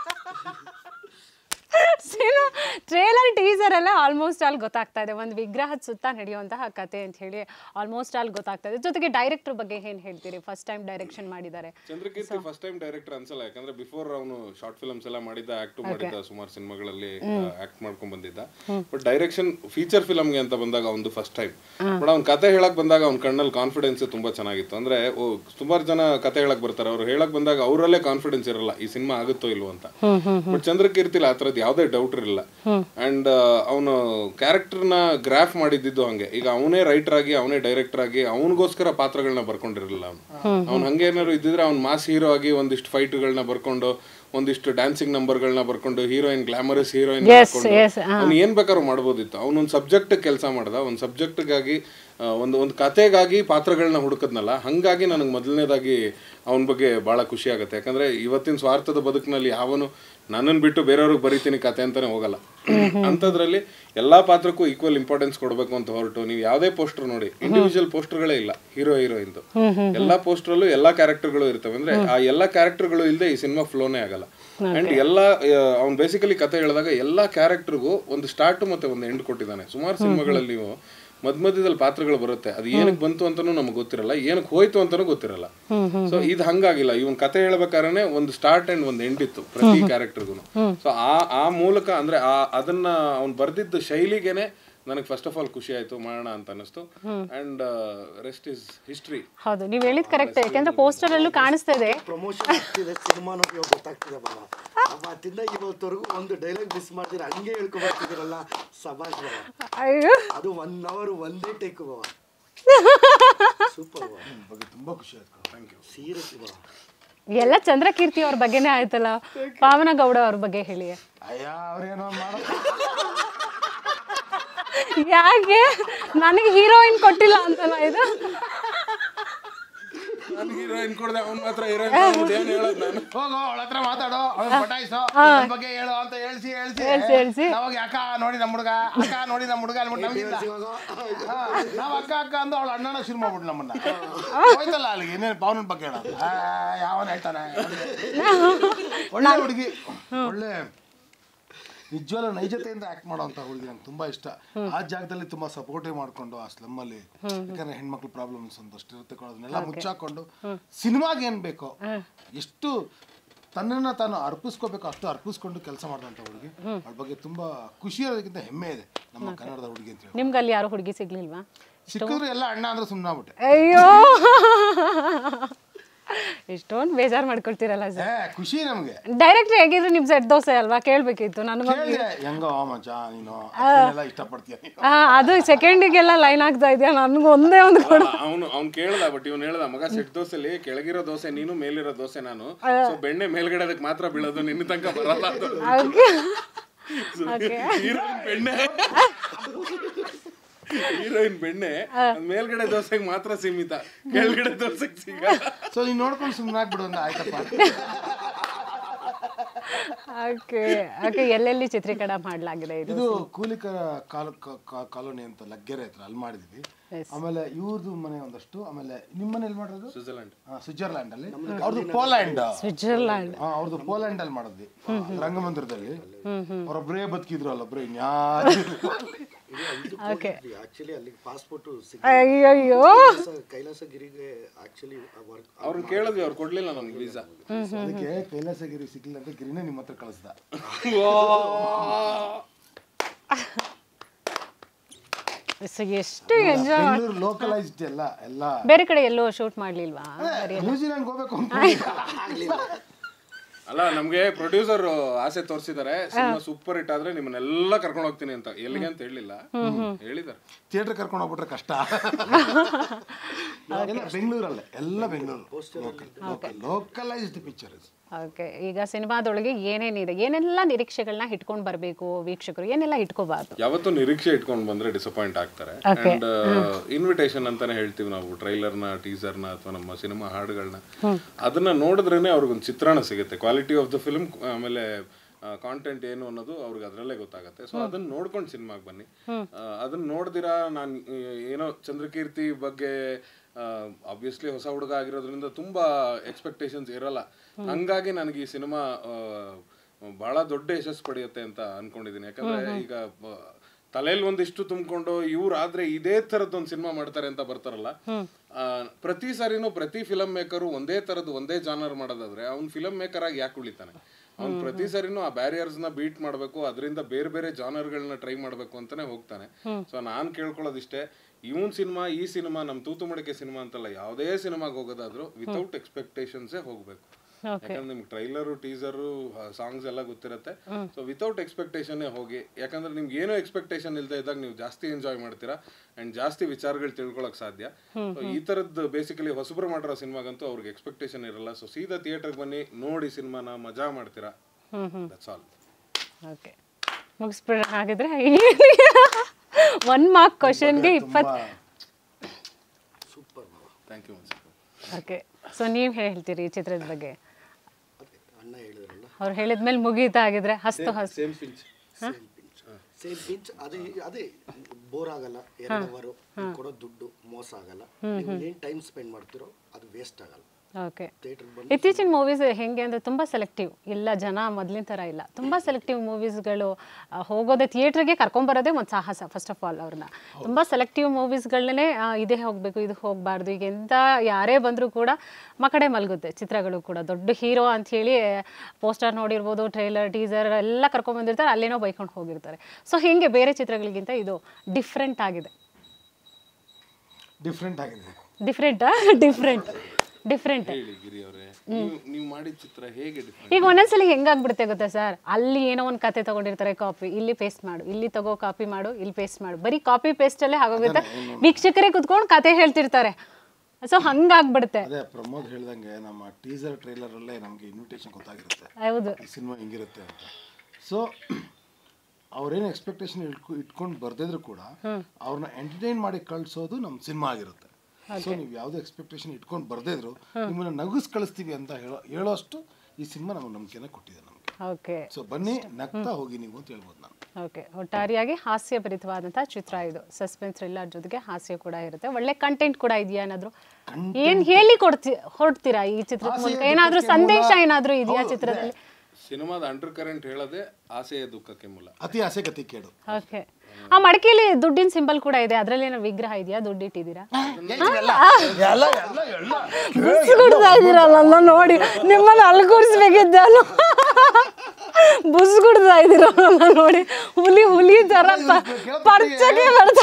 S5: ಟ್ರೇಲರ್ ಟೀಸರ್ ಎಲ್ಲ ಆಲ್ಮೋಸ್ಟ್ ಅಲ್ಲಿ ಗೊತ್ತಾಗ್ತಾ ಇದೆ, ಒಂದು ವಿಗ್ರಹದ ಸುತ್ತ ನಡೆಯುವಂತಹ ಕತೆ ಅಂತ ಹೇಳಿ ಆಲ್ಮೋಸ್ಟ್ ಅಲ್ಲಿ ಗೊತ್ತಾಗ್ತಾ ಇದೆ. ಜೊತೆಗೆ ಡೈರೆಕ್ಟರ್ ಬಗ್ಗೆ ಏನ್ ಹೇಳ್ತೀರಿ? ಫಸ್ಟ್ ಟೈಮ್ ಡೈರೆಕ್ಷನ್ ಮಾಡಿದ್ದಾರೆ
S2: ಚಂದ್ರಕೀರ್ತಿ, ಫಸ್ಟ್ ಟೈಮ್ ಡೈರೆಕ್ಟರ್ ಅನ್ಸಲ್ಲ, ಯಾಕಂದ್ರೆ ಬಿಫೋರ್ ಅವನು ಶಾರ್ಟ್ ಫಿಲ್ಮ್ಸ್ ಎಲ್ಲ ಮಾಡಿದ್ದ, ಆಕ್ಟ್ ಮಾಡಿದ್ದ, ಸುಮಾರು ಸಿನಿಮಾಗಳಲ್ಲಿ ಆಕ್ಟ್ ಮಾಡ್ಕೊಂಡ್ ಬಂದಿದ್ದ. ಬಟ್ ಡೈರೆಕ್ಷನ್ ಫೀಚರ್ ಫಿಲ್ಮ್ಗೆ ಅಂತ ಬಂದಾಗ ಒಂದು ಫಸ್ಟ್ ಟೈಮ್. ಬಟ್ ಅವ್ನ ಕತೆ ಹೇಳಕ್ ಬಂದಾಗ ಅವ್ನ ಕಣ್ಣಲ್ಲಿ ಕಾನ್ಫಿಡೆನ್ಸ್ ತುಂಬಾ ಚೆನ್ನಾಗಿತ್ತು. ಅಂದ್ರೆ ಸುಮಾರು ಜನ ಕತೆ ಹೇಳಕ್ ಬರ್ತಾರೆ, ಅವ್ರು ಹೇಳಕ್ ಬಂದಾಗ ಅವರಲ್ಲೇ ಕಾನ್ಫಿಡೆನ್ಸ್ ಇರಲ್ಲ ಈ ಸಿನಿಮಾ ಆಗುತ್ತೋ ಇಲ್ವೋ ಅಂತ. ಬಟ್ ಚಂದ್ರಕೀರ್ತಿಲಿ ಆ ಥರದ್ದು ಯಾವುದೇ ಡೌಟ್ ಇರಲಿಲ್ಲ. ಅಂಡ್ ಅವನು ಕ್ಯಾರೆಕ್ಟರ್ ನ ಗ್ರಾಫ್ ಮಾಡಿದ್ದು ಹಂಗೆ. ಈಗ ಅವನೇ ರೈಟರ್ ಆಗಿ, ಅವನೇ ಡೈರೆಕ್ಟರ್ ಆಗಿ, ಅವನಿಗೋಸ್ಕರ ಪಾತ್ರಗಳನ್ನ ಬರ್ಕೊಂಡಿರಲಿಲ್ಲ ಅವನು. ಅವ್ನು ಹಂಗೆ ಏನಾದ್ರು ಇದ್ದಿದ್ರೆ ಅವ್ನು ಮಾಸ್ ಹೀರೋ ಆಗಿ ಒಂದಿಷ್ಟು ಫೈಟ್ಗಳನ್ನ ಬರ್ಕೊಂಡು, ಒಂದಿಷ್ಟು ಡ್ಯಾನ್ಸಿಂಗ್ ನಂಬರ್ಗಳನ್ನ ಬರ್ಕೊಂಡು, ಹೀರೋಯಿನ್ ಗ್ಲಾಮರಸ್ ಹೀರೋಯಿನ್ ಅವ್ನು ಏನ್ ಬೇಕಾದ್ರೂ ಮಾಡ್ಬೋದಿತ್ತು. ಅವನೊಂದು ಸಬ್ಜೆಕ್ಟ್ ಕೆಲಸ ಮಾಡ್ದ, ಒಂದು ಸಬ್ಜೆಕ್ಟ್ಗಾಗಿ ಒಂದು ಒಂದು ಕತೆಗಾಗಿ ಪಾತ್ರಗಳನ್ನ ಹುಡುಕದ್ನಲ್ಲ, ಹಂಗಾಗಿ ನನಗೆ ಮೊದಲನೇದಾಗಿ ಅವನ ಬಗ್ಗೆ ಭಾಳ ಖುಷಿ ಆಗುತ್ತೆ. ಯಾಕಂದ್ರೆ ಇವತ್ತಿನ ಸ್ವಾರ್ಥದ ಬದುಕಿನಲ್ಲಿ ಯಾವನು ನನ್ನನ್ನು ಬಿಟ್ಟು ಬೇರೆಯವ್ರಿಗೆ ಬರೀತೀನಿ ಕತೆ ಅಂತಾನೆ ಹೋಗಲ್ಲ. ಅಂಥದ್ರಲ್ಲಿ ಎಲ್ಲಾ ಪಾತ್ರಕ್ಕೂ ಈಕ್ವಲ್ ಇಂಪಾರ್ಟೆನ್ಸ್ ಕೊಡಬೇಕು ಅಂತ ಹೊರಟು, ನೀವು ಯಾವುದೇ ಪೋಸ್ಟರ್ ನೋಡಿ, ಇಂಡಿವಿಜುವಲ್ ಪೋಸ್ಟರ್ಗಳೇ ಇಲ್ಲ ಹೀರೋ ಹೀರೋಯಿನ್ದು. ಎಲ್ಲಾ ಪೋಸ್ಟರ್ಲ್ಲೂ ಎಲ್ಲಾ ಕ್ಯಾರೆಕ್ಟರ್ಗಳು ಇರ್ತವೆ. ಅಂದ್ರೆ ಆ ಎಲ್ಲಾ ಕ್ಯಾರೆಕ್ಟರ್ಗಳು ಇಲ್ಲದೆ ಈ ಸಿನಿಮಾ ಫ್ಲೋನೇ ಆಗಲ್ಲ. ಅಂಡ್ ಎಲ್ಲಾ ಅವ್ನು ಬೇಸಿಕಲಿ ಕತೆ ಹೇಳಿದಾಗ ಎಲ್ಲಾ ಕ್ಯಾರೆಕ್ಟರ್ಗೂ ಒಂದು ಸ್ಟಾರ್ಟ್ ಮತ್ತೆ ಒಂದು ಎಂಡ್ ಕೊಟ್ಟಿದ್ದಾನೆ. ಸುಮಾರು ಸಿನಿಮಾಗಳಲ್ಲಿ ನೀವು ಮಧ್ಯ ಮಧ್ಯದಲ್ಲಿ ಪಾತ್ರಗಳು ಬರುತ್ತೆ, ಅದು ಏನಕ್ಕೆ ಬಂತು ಅಂತಾನೂ ನಮ್ಗೆ ಗೊತ್ತಿರಲ್ಲ, ಏನಕ್ಕೆ ಹೋಯ್ತು ಅಂತಾನೂ ಗೊತ್ತಿರಲ್ಲ. ಸೊ ಇದು ಹಂಗಾಗಿಲ್ಲ, ಇವನ್ ಕತೆ ಹೇಳ್ಬೇಕಾದ್ರೆ ಒಂದು ಸ್ಟಾರ್ಟ್ ಅಂಡ್ ಒಂದು ಎಂಡ್ ಇತ್ತು ಪ್ರತಿ ಕ್ಯಾರೆಕ್ಟರ್ಗೂ. ಸೊ ಆ ಆ ಮೂಲಕ ಅಂದ್ರೆ ಆ ಅದನ್ನ ಅವ್ನು ಬರ್ದಿದ್ದ ಶೈಲಿಗೆನೆ ನನಗೆ ಫಸ್ಟ್ ಆಫ್ ಆಲ್ ಖುಷಿ ಆಯ್ತು, ಮಾಡೋಣ ಅಂತ ಅನಿಸ್ತು. And rest is history.
S5: ಹೌದು, ನೀವು ಹೇಳಿದ್ ಕರೆಕ್ಟ್. ಯಾಕಂದ್ರೆ ಪೋಸ್ಟರ್ ಅಲ್ಲೂ ಕಾಣಿಸ್ತಾ ಇದೆ
S3: ಪ್ರಮೋಷನ್ ಆಗ್ತಿದೆ, ಸಿನಿಮಾನು ಇವಾಗ ಗೊತ್ತಾಗ್ತಿದೆ ಬಾಬಾ. ಅವತ್ತಿಂದ ಇವತ್ತವರೆಗೂ ಒಂದು ಡೈಲಾಗ್ ಮಿಸ್ ಮಾಡ್ತೀರ, ಹಂಗೆ ಹೇಳ್ಕೊಬರ್ತಿದ್ದೀರಲ್ಲ, ಸಭಾಷ್ ಬಾಬಾ. ಅದು ಒನ್ ಅವರ್ ಒಂದೇ ಟೇಕ್ ಬಾಬಾ, ಸೂಪರ್ ಬಾಬಾ,
S4: ತುಂಬಾ ಖುಷಿ ಆಯ್ತು.
S3: Thank you. ಸೀರಿಯಸ್ಲಿ ಬಾಬಾ.
S5: ಎಲ್ಲ ಚಂದ್ರಕೀರ್ತಿ ಅವ್ರ ಬಗ್ಗೆನೇ ಆಯ್ತಲ್ಲ, ಪಾವನ ಗೌಡ ಅವ್ರ ಬಗ್ಗೆ ಹೇಳಿ.
S4: ಅಯ್ಯ ಅವ್ರೇನೋ ಮಾಡೋ
S5: ಯಾಕೆ ನನಗೆ ಹೀರೋಯಿನ್ ಕೊಟ್ಟಿಲ್ಲ ಅಂತಲ್ಲ ಇದು
S2: ನನ್ಗೆ ಹೀರೋಯಿನ್ ಕೊಡದೆ ಅವ್ನು ಮಾತ್ರ ಹೀರೋಯಿನ್ ಏನು ಹೇಳೋದು ನಾನು
S4: ಹೋಗೋ ಅವಳ ಹತ್ರ ಮಾತಾಡೋ ಅವಳು ಪಟಾಯಿಸೋ ನನ್ನ ಬಗ್ಗೆ ಹೇಳು ಅಂತ ಹೇಳ್ಸಿ ಹೇಳ್ಸಿ
S5: ಹೇಳ್ಸಿ ಹೇಳ್ಸಿ
S4: ನಾವಾಗ ಅಕ್ಕ ನೋಡಿ ನಮ್ಮ ಹುಡುಗ ಅಕ್ಕ ನೋಡಿ ನಮ್ಮ ಹುಡುಗ ಅನ್ಬಿಟ್ಟು ನಮಗಿಲ್ಲ ನಾವ್ ಅಕ್ಕ ಅಕ್ಕ ಅಂದು ಅವಳು ಅಣ್ಣನ ಶುರು ಮಾಡ್ಬಿಟ್ಟು ನಮ್ಮನ್ನ ಹೋಯ್ತಲ್ಲ ಅಲ್ಲಿಗೆ ಇನ್ನೇನು ಪವನನ ಬಗ್ಗೆ ಹೇಳ ಯಾವನ್ ಹೇಳ್ತಾನೆ ಒಳ್ಳೆ ಹುಡುಗಿ ಒಳ್ಳೆ ನಿಜವಾಗ್ಲೂ ನೈಜತೆಯಿಂದ ಆಕ್ಟ್ ಮಾಡೋಂಥ ಹುಡುಗಿ ನಂಗೆ ತುಂಬಾ ಇಷ್ಟ. ಆ ಜಾಗದಲ್ಲಿ ತುಂಬಾ ಸಪೋರ್ಟಿವ್ ಮಾಡ್ಕೊಂಡು ಆ ಸ್ಲಮ್ ಅಲ್ಲಿ ಯಾಕಂದ್ರೆ ಹೆಣ್ಮಕ್ಳು ಪ್ರಾಬ್ಲಮ್ಸ್ ಒಂದಷ್ಟು ಇರುತ್ತೆ ಅದನ್ನೆಲ್ಲ ಮುಚ್ಚಾಕೊಂಡು ಸಿನಿಮಾಗೆ ಏನ್ ಬೇಕೋ ಎಷ್ಟು ತನ್ನನ್ನ ತಾನು ಅರ್ಪಿಸ್ಕೋಬೇಕು ಅಷ್ಟು ಅರ್ಪಿಸ್ಕೊಂಡು ಕೆಲಸ ಮಾಡಿದಂಥ ಹುಡುಗಿ. ಅವ್ರ ಬಗ್ಗೆ ತುಂಬಾ ಖುಷಿ ಇರೋದಕ್ಕಿಂತ ಹೆಮ್ಮೆ ಇದೆ ನಮ್ಮ ಕನ್ನಡದ ಹುಡುಗಿ ಅಂತ ಹೇಳಿ.
S5: ನಿಮ್ಗೆ ಅಲ್ಲಿ ಯಾರು ಹುಡುಗಿ ಸಿಗ್ಲಿಲ್ವಾ?
S4: ಸಿಕ್ಕಿದ್ರು ಎಲ್ಲ ಅಣ್ಣ ಅಂದ್ರೆ ಸುಮ್ಮನಾಗ್ಬಿಟ್ಟೆ.
S5: ಅಯ್ಯೋ ಇಷ್ಟೊಂದು ಬೇಜಾರು ಮಾಡ್ಕೊಳ್ತೀರಲ್ಲ ಸರ್.
S4: ಖುಷಿ ನಮ್ಗೆ.
S5: ಡೈರೆಕ್ಟ್ ಹೇಗಿದ್ರು ನಿಮ್ ಸೆಟ್ ದೋಸೆ ಅಲ್ವಾ ಕೇಳ್ಬೇಕಿತ್ತು ನನಗೆ.
S4: ಹೆಂಗೋ ಮಚ್ಚ ನೀನು ಇಷ್ಟಪಡ್ತೀಯ
S5: ಅದು ಸೆಕೆಂಡಿಗೆಲ್ಲ ಲೈನ್ ಆಗ್ತಾ ಇದೆಯಾ ನನಗೆ ಒಂದೇ ಒಂದು ಕೊಡು.
S2: ಅವನು ಅವ್ನು ಕೇಳ್ದ ಬಟ್ ಇವ್ನು ಹೇಳ್ದ ಮಗ ಸೆಟ್ ದೋಸೆಲಿ ಕೆಳಗಿರೋ ದೋಸೆ ನೀನು ಮೇಲಿರೋ ದೋಸೆ ನಾನು, ಸೊ ಬೆಣ್ಣೆ ಮೇಲ್ಗಡೆ ಅದಕ್ಕೆ ಮಾತ್ರ ಬೀಳೋದು ನಿನ್ನ ತನಕ ಬರಲ್ಲ. ಹೀರೋಯಿನ್ ಬೆಣ್ಣೆ ಹೀರೋಯಿನ್ ಬೆಣ್ಣೆ ಮೇಲ್ಗಡೆ ದೋಸೆಗೆ ಮಾತ್ರ ಸೀಮಿತ, ಕೆಳಗಡೆ ದೋಸೆಗೆ ಸಿಗ.
S4: ಸೊ ನೀನ್ ನೋಡ್ಕೊಂಡು ಸುಮ್ಮನಾಗ್ಬಿಡು ಅಂತ ಆಯ್ತಪ್ಪ.
S5: ಓಕೆ ಓಕೆ ಎಲ್ಲೆಲ್ಲಿ ಚಿತ್ರೀಕರಣ ಮಾಡಲಾಗಿದೆ ಇದು?
S4: ಇದು ಕೂಲಿಕರ ಕಾಲೋನಿ ಅಂತ ಲಗ್ಗೆರೆ ಹತ್ರ ಅಲ್ಲಿ ಮಾಡಿದ್ವಿ. ಆಮೇಲೆ ಇವ್ರದ್ದು ಮನೆ ಒಂದಷ್ಟು, ಆಮೇಲೆ ನಿಮ್ಮ ಮನೆ ಎಲ್ಲಿ ಮಾಡೋದು? ಸ್ವಿಟ್ಜರ್ಲ್ಯಾಂಡ್. ಸ್ವಿಟ್ಜರ್ಲ್ಯಾಂಡ್ ಅಲ್ಲಿ. ಅವ್ರದ್ದು ಪೋಲ್ಯಾಂಡ್.
S5: ಸ್ವಿಟ್ಜರ್ಲ್ಯಾಂಡ್
S4: ಅವ್ರದ್ದು ಪೋಲ್ಯಾಂಡ್ ಅಲ್ಲಿ ಮಾಡಿದ್ವಿ ರಂಗಮಂದಿರದಲ್ಲಿ. ಅವ್ರೊಬ್ಬರೇ ಬದುಕಿದ್ರು ಅಲ್ಲೊಬ್ರು ಇನ್ಯಾ.
S3: ಆಕ್ಚುಲಿ ಅಲ್ಲಿ ಪಾಸ್ಪೋರ್ಟ್
S5: ಅಯ್ಯೋ
S3: ಕೈಲಾಸಗಿರಿಗೆ ಆಕ್ಚುಲಿ
S2: ಅವ್ರನ್ನ ಕೇಳಿದ್ವಿ, ಅವ್ರು ಕೊಡ್ಲಿಲ್ಲ ನಮ್ಗೆ ವೀಸಾ.
S4: ಅದಕ್ಕೆ ಕೈಲಾಸಗಿರಿ ಸಿಗ್ಲಿಲ್ಲ ಅಂತ ಗಿರಿನೇ ನಿಮ್ಮ ಹತ್ರ ಕಳಿಸ್ದ.
S5: ಎಷ್ಟು ಎಂಜಾಯ್.
S4: ಲೋಕಲೈಸ್ಡ್ ಎಲ್ಲ ಎಲ್ಲ
S5: ಬೇರೆ ಕಡೆ ಎಲ್ಲೋ ಶೂಟ್ ಮಾಡ್ಲಿಲ್ವಾ?
S4: ನ್ಯೂಜಿಲೆಂಡ್ ಹೋಗ್ಬೇಕು ಅಂತ
S2: ಅಲ್ಲ, ನಮ್ಗೆ ಪ್ರೊಡ್ಯೂಸರ್ ಆಸೆ ತೋರಿಸಿದ್ದಾರೆ, ಸಿನಿಮಾ ಸೂಪರ್ ಹಿಟ್ ಆದ್ರೆ ನಿಮ್ಮನ್ನೆಲ್ಲ ಕರ್ಕೊಂಡು ಹೋಗ್ತೀನಿ ಅಂತ. ಎಲ್ಲಿಗೆ ಅಂತ ಹೇಳಿಲ್ಲ, ಹೇಳಿದ್ದಾರೆ.
S4: ಥಿಯೇಟರ್ ಕರ್ಕೊಂಡು ಹೋಗ್ಬಿಟ್ರೆ ಕಷ್ಟ. ಎಲ್ಲ ಬೆಂಗಳೂರಲ್ಲೇ, ಎಲ್ಲ ಬೆಂಗಳೂರು ಲೋಕಲೈಸ್ಡ್ ಪಿಕ್ಚರ್ಸ್.
S5: ಓಕೆ, ಈಗ ಸಿನಿಮಾದೊಳಗೆ ಏನೇನಿದೆ, ಏನೆಲ್ಲ ನಿರೀಕ್ಷೆಗಳನ್ನ ಇಟ್ಕೊಂಡು ಬರಬೇಕು ವೀಕ್ಷಕರು, ಏನೆಲ್ಲ ಇಟ್ಕೋಬಾರ್ದು?
S2: ಯಾವತ್ತೂ ನಿರೀಕ್ಷೆ ಇಟ್ಕೊಂಡು ಬಂದ್ರೆ ಡಿಸಪಾಯಿಂಟ್ ಆಗ್ತಾರೆ. ಅಂಡ್ ಇನ್ವಿಟೇಷನ್ ಅಂತಾನೆ ಹೇಳ್ತೀವಿ ನಾವು, ಟ್ರೈಲರ್ನ, ಟೀಸರ್ನ ಅಥವಾ ನಮ್ಮ ಸಿನಿಮಾ ಹಾಡುಗಳನ್ನ. ಅದನ್ನ ನೋಡಿದ್ರೇನೆ ಅವ್ರಿಗೊಂದು ಚಿತ್ರಣ ಸಿಗುತ್ತೆ, ಕ್ವಾಲಿಟಿ ಆಫ್ ದ ಫಿಲ್ಮ್, ಆಮೇಲೆ ಕಾಂಟೆಂಟ್ ಏನು ಅನ್ನೋದು ಅವ್ರಿಗೆ ಅದರಲ್ಲೇ ಗೊತ್ತಾಗುತ್ತೆ. ಸೊ ಅದನ್ನ ನೋಡ್ಕೊಂಡು ಸಿನಿಮಾಗೆ ಬನ್ನಿ. ಅದನ್ನ ನೋಡ್ದಿರಾ ನಾನು ಏನೋ ಚಂದ್ರಕೀರ್ತಿ ಬಗ್ಗೆ ಆಬ್ವಿಯಸ್ಲಿ ಹೊಸ ಹುಡುಗ ಆಗಿರೋದ್ರಿಂದ ತುಂಬಾ ಎಕ್ಸ್ಪೆಕ್ಟೇಷನ್ಸ್ ಇರಲ್ಲ. ಹಂಗಾಗಿ ನನಗೆ ಈ ಸಿನಿಮಾ ಬಹಳ ದೊಡ್ಡ ಯಶಸ್ಸು ಪಡೆಯುತ್ತೆ ಅಂತ ಅನ್ಕೊಂಡಿದ್ದೀನಿ. ಯಾಕಂದ್ರೆ ಈಗ ತಲೆಯಲ್ಲಿ ಒಂದಿಷ್ಟು ತುಂಬಿಕೊಂಡು ಇವ್ರಾದ್ರೆ ಇದೇ ತರದೊಂದು ಸಿನಿಮಾ ಮಾಡ್ತಾರೆ ಅಂತ ಬರ್ತಾರಲ್ಲ, ಪ್ರತಿ ಸಾರಿನೂ ಪ್ರತಿ ಫಿಲಮ್ ಮೇಕರು ಒಂದೇ ತರದ್ದು ಒಂದೇ ಜಾನರ್ ಮಾಡೋದಾದ್ರೆ ಅವ್ನು ಫಿಲಮ್ ಮೇಕರ್ ಆಗಿ ಯಾಕೆ ಉಳಿತಾನೆ? ಅವ್ನು ಪ್ರತಿ ಸಾರಿನೂ ಆ ಬ್ಯಾರಿಯರ್ಸ್ ನ ಬೀಟ್ ಮಾಡಬೇಕು, ಅದರಿಂದ ಬೇರೆ ಬೇರೆ ಜಾನರ್ಗಳನ್ನ ಟ್ರೈ ಮಾಡ್ಬೇಕು ಅಂತಾನೆ ಹೋಗ್ತಾನೆ. ಸೊ ನಾನ್ ಕೇಳ್ಕೊಳ್ಳೋದಿಷ್ಟೇ, ಇವನ್ ಸಿನಿಮಾ ಈ ಸಿನಿಮಾ ನಮ್ ತೂತು ಮಡಿಕೆ ಸಿನಿಮಾ ಅಂತಲ್ಲ, ಯಾವುದೇ ಸಿನಿಮಾಗೆ ಹೋಗೋದಾದ್ರೂ ವಿತೌಟ್ ಎಕ್ಸ್ಪೆಕ್ಟೇಷನ್ಸೇ ಹೋಗ್ಬೇಕು. ಯಾಕಂದ್ರೆ ನಿಮ್ಗೆ ಟ್ರೈಲರು, ಟೀಸರು, ಸಾಂಗ್ಸ್ ಎಲ್ಲ ಗೊತ್ತಿರುತ್ತೆ. ಸೊ ವಿತೌಟ್ ಎಕ್ಸ್ಪೆಕ್ಟೇಷನ್ ಹೋಗಿ, ಯಾಕಂದ್ರೆ ನಿಮ್ಗೆ ಏನೋ ಎಕ್ಸ್ಪೆಕ್ಟೇಷನ್ ಇಲ್ಲದೆ ಇದ್ದಾಗ ನೀವು ಜಾಸ್ತಿ ಎಂಜಾಯ್ ಮಾಡ್ತೀರಾ ಅಂಡ್ ಜಾಸ್ತಿ ವಿಚಾರಗಳು ತಿಳ್ಕೊಳಕ್ ಸಾಧ್ಯ. ಸೊ ಈ ತರದ್ದು ಬೇಸಿಕಲಿ ಹೊಸಬ್ರು ಮಾಡಿರೋ ಸಿನಿಮಾಗಂತೂ ಅವ್ರಿಗೆ ಎಕ್ಸ್ಪೆಕ್ಟೇಷನ್ ಇರಲ್ಲ. ಸೊ ಸೀದಾ ಥಿಯೇಟರ್ಗೆ ಬನ್ನಿ, ನೋಡಿ ಸಿನಿಮಾನ ಮಜಾ ಮಾಡ್ತೀರಾ. That's all.
S5: ಓಕೆ, ಮುಗಿಸ್ಬಿಡೋಣ ಹಾಗಿದ್ರೆ. ಒನ್ ಮಾರ್ಕ್ ಕ್ವಶನ್ಗೆ ಇಪ್ಪತ್ತು.
S3: Super.
S2: Thank you.
S5: Okay, so ನೀವು ಹೇಳ್ತೀರಿ ಈ ಚಿತ್ರದ ಬಗ್ಗೆ?
S3: ಅಣ್ಣ ಹೇಳಿದ್ರಲ್ಲ,
S5: ಅವ್ರು ಹೇಳಿದ್ಮೇಲೆ ಮುಗೀತಾ ಆಗಿದ್ರೆ ಹಸ್ತು ಹಸ್ತು
S2: ಸೇಮ್ ಪಿಂಚ್
S3: ಸೇಮ್ ಪಿಂಚ್. ಅದೇ ಅದೇ ಬೋರ್ ಆಗಲ್ಲ. ಎರಡು ಅವರು ಕೊಡೋ ದುಡ್ಡು ಮೋಸ ಆಗಲ್ಲ. ನೀವು ಏನ್ ಟೈಮ್ ಸ್ಪೆಂಡ್ ಮಾಡ್ತಿರೋ ಅದು ವೇಸ್ಟ್ ಆಗಲ್ಲ.
S5: ಓಕೆ, ಇತ್ತೀಚಿನ ಮೂವೀಸ್ ಹೆಂಗೆ ಅಂದರೆ ತುಂಬ ಸೆಲೆಕ್ಟಿವ್. ಇಲ್ಲ ಜನ ಮೊದಲಿನ ಥರ ಇಲ್ಲ, ತುಂಬ ಸೆಲೆಕ್ಟಿವ್ ಮೂವೀಸ್ಗಳು. ಹೋಗೋದೇ ಥಿಯೇಟ್ರಿಗೆ ಕರ್ಕೊಂಬರೋದೇ ಒಂದು ಸಾಹಸ. ಫಸ್ಟ್ ಆಫ್ ಆಲ್ ಅವ್ರನ್ನ ತುಂಬ ಸೆಲೆಕ್ಟಿವ್ ಮೂವೀಸ್ಗಳನ್ನೇ ಇದೇ ಹೋಗಬೇಕು, ಇದು ಹೋಗಬಾರ್ದು. ಈಗ ಎಂಥ ಯಾರೇ ಬಂದರೂ ಕೂಡ ಮಕಡೆ ಮಲಗುತ್ತೆ ಚಿತ್ರಗಳು ಕೂಡ. ದೊಡ್ಡ ಹೀರೋ ಅಂಥೇಳಿ ಪೋಸ್ಟರ್ ನೋಡಿರ್ಬೋದು, ಟ್ರೈಲರ್, ಟೀಸರ್ ಎಲ್ಲ ಕರ್ಕೊಂಬಂದಿರ್ತಾರೆ, ಅಲ್ಲೇನೋ ಬೈಕೊಂಡು ಹೋಗಿರ್ತಾರೆ. ಸೊ ಹೀಗೆ ಬೇರೆ ಚಿತ್ರಗಳಿಗಿಂತ ಇದು ಡಿಫ್ರೆಂಟ್ ಆಗಿದೆ.
S4: ಡಿಫ್ರೆಂಟ್ ಆಗಿದೆ
S5: ಡಿಫ್ರೆಂಟಾ ಡಿಫ್ರೆಂಟ್ ಡಿಫ್ರೆಂಟ್
S2: ಹೇಳಿ ಗಿರಿ ಅವರೇ, ನೀವು ಮಾಡಿದ ಚಿತ್ರ ಹೇಗೆ ಡಿಫ್ರೆಂಟ್?
S5: ಈಗ ಒಂದೊಂದ್ಸಲಿ ಹೆಂಗಾಗ್ಬಿಡುತ್ತೆ ಗೊತ್ತಾ ಸರ್, ಅಲ್ಲಿ ಏನೋ ಒಂದು ಕತೆ ತಗೊಂಡಿರ್ತಾರೆ, ಕಾಪಿ ಇಲ್ಲಿ ಪೇಸ್ಟ್ ಮಾಡು, ಇಲ್ಲಿ ತಗೋ ಕಾಪಿ ಮಾಡು, ಇಲ್ಲಿ ಪೇಸ್ಟ್ ಮಾಡು, ಬರೀ ಕಾಪಿ ಪೇಸ್ಟ್ ಅಲ್ಲೇ ಆಗೋಗುತ್ತೆ. ವೀಕ್ಷಕರೇ ಕುತ್ಕೊಂಡು ಕತೆ ಹೇಳ್ತಿರ್ತಾರೆ. ಸೊ ಹಂಗಾಗ್ಬಿಡುತ್ತೆ.
S4: ಅದೇ ಪ್ರಮೋದ್ ಹೇಳ್ದಂಗೆ ನಮ್ಮ ಟೀಸರ್ ಟ್ರೈಲರ್ ಅಲ್ಲೇ ನಮಗೆ ಇನ್ವಿಟೇಷನ್ ಗೊತ್ತಾಗಿರುತ್ತೆ,
S5: ಹೌದು
S4: ಈ ಸಿನಿಮಾ ಹಿಂಗಿರುತ್ತೆ ಅಂತ. ಸೊ ಅವ್ರೇನು ಎಕ್ಸ್ಪೆಕ್ಟೇಷನ್ ಇಟ್ಕೊ ಇಟ್ಕೊಂಡು ಬರ್ದಿದ್ರು ಕೂಡ ಅವ್ರನ್ನ ಎಂಟರ್ಟೈನ್ ಮಾಡಿ ಕಳಿಸೋದು ನಮ್ಮ ಸಿನಿಮಾ ಆಗಿರುತ್ತೆ. ಸೊ ನೀವು ಯಾವುದೇ ಎಕ್ಸ್ಪೆಕ್ಟೇಷನ್ ಇಟ್ಕೊಂಡು ಬರ್ದಿದ್ರು ನಿಮ್ಮನ್ನ ನಗಿಸ್ ಕಳಿಸ್ತೀವಿ ಅಂತ ಹೇಳೋ ಹೇಳೋಷ್ಟು ಈ ಸಿನಿಮಾ ನಮಗೆ ನಂಬಿಕೆನ ಕೊಟ್ಟಿದೆ ನಮಗೆ.
S5: ಓಕೆ,
S4: ಸೊ ಬನ್ನಿ ನಗ್ತಾ ಹೋಗಿ ನೀವು ಅಂತ ಹೇಳ್ಬೋದು ನಾನು.
S5: ಓಕೆ, ಒಟ್ಟಾರೆಯಾಗಿ ಹಾಸ್ಯಭರಿತವಾದಂತಹ ಚಿತ್ರ ಇದು. ಸಸ್ಪೆನ್ಸ್ ಥ್ರಿಲ್ಲರ್ ಜೊತೆಗೆ ಹಾಸ್ಯ ಕೂಡ ಇರುತ್ತೆ. ಒಳ್ಳೆ ಕಂಟೆಂಟ್ ಕೂಡ ಇದೆಯಾ? ಏನಾದ್ರು ಏನ್ ಹೇಳಿ ಕೊಡ್ತಿ ಹೊರಡ್ತೀರಾ ಈ ಚಿತ್ರದ ಮೂಲಕ? ಏನಾದ್ರೂ ಸಂದೇಶ ಏನಾದ್ರೂ ಇದೆಯಾ ಚಿತ್ರದಲ್ಲಿ?
S2: ಸಿನಿಮಾದ ಅಂಡರ್ ಕರೆಂಟ್ ಹೇಳೋದೇ ಆಸೆಯ ದುಃಖಕ್ಕೆ ಮೂಲ.
S4: ಅತಿ ಆಸೆ ಗತಿ ಕೇಳು.
S5: ಓಕೆ, ಆ ಮಡಕೆಯಲ್ಲಿ ದುಡ್ಡಿನ ಸಿಂಬಲ್ ಕೂಡ ಇದೆ, ಅದ್ರಲ್ಲಿ ಏನೋ ವಿಗ್ರಹ ಇದೆಯಾ? ದುಡ್ಡು ಇಟ್ಟಿದ್ದೀರಾ? ಬುಸ್ಗುಡ್ತಾ ಇದ್ದೀರಲ್ಲ ನೋಡಿ, ನಿಮ್ಮನ್ನ ಅಲ್ಲಿ ಕೂರಿಸ್ಬೇಕಿದ್ದೆ ಅಲ್ಲ. ಬುಸ್ಗುಡ್ತಾ ಇದ್ದೀರಲ್ಲ ನೋಡಿ, ಹುಲಿ ಹುಲಿ ತರ ಪರ್ಚಗೆ ಬರ್ತಾ.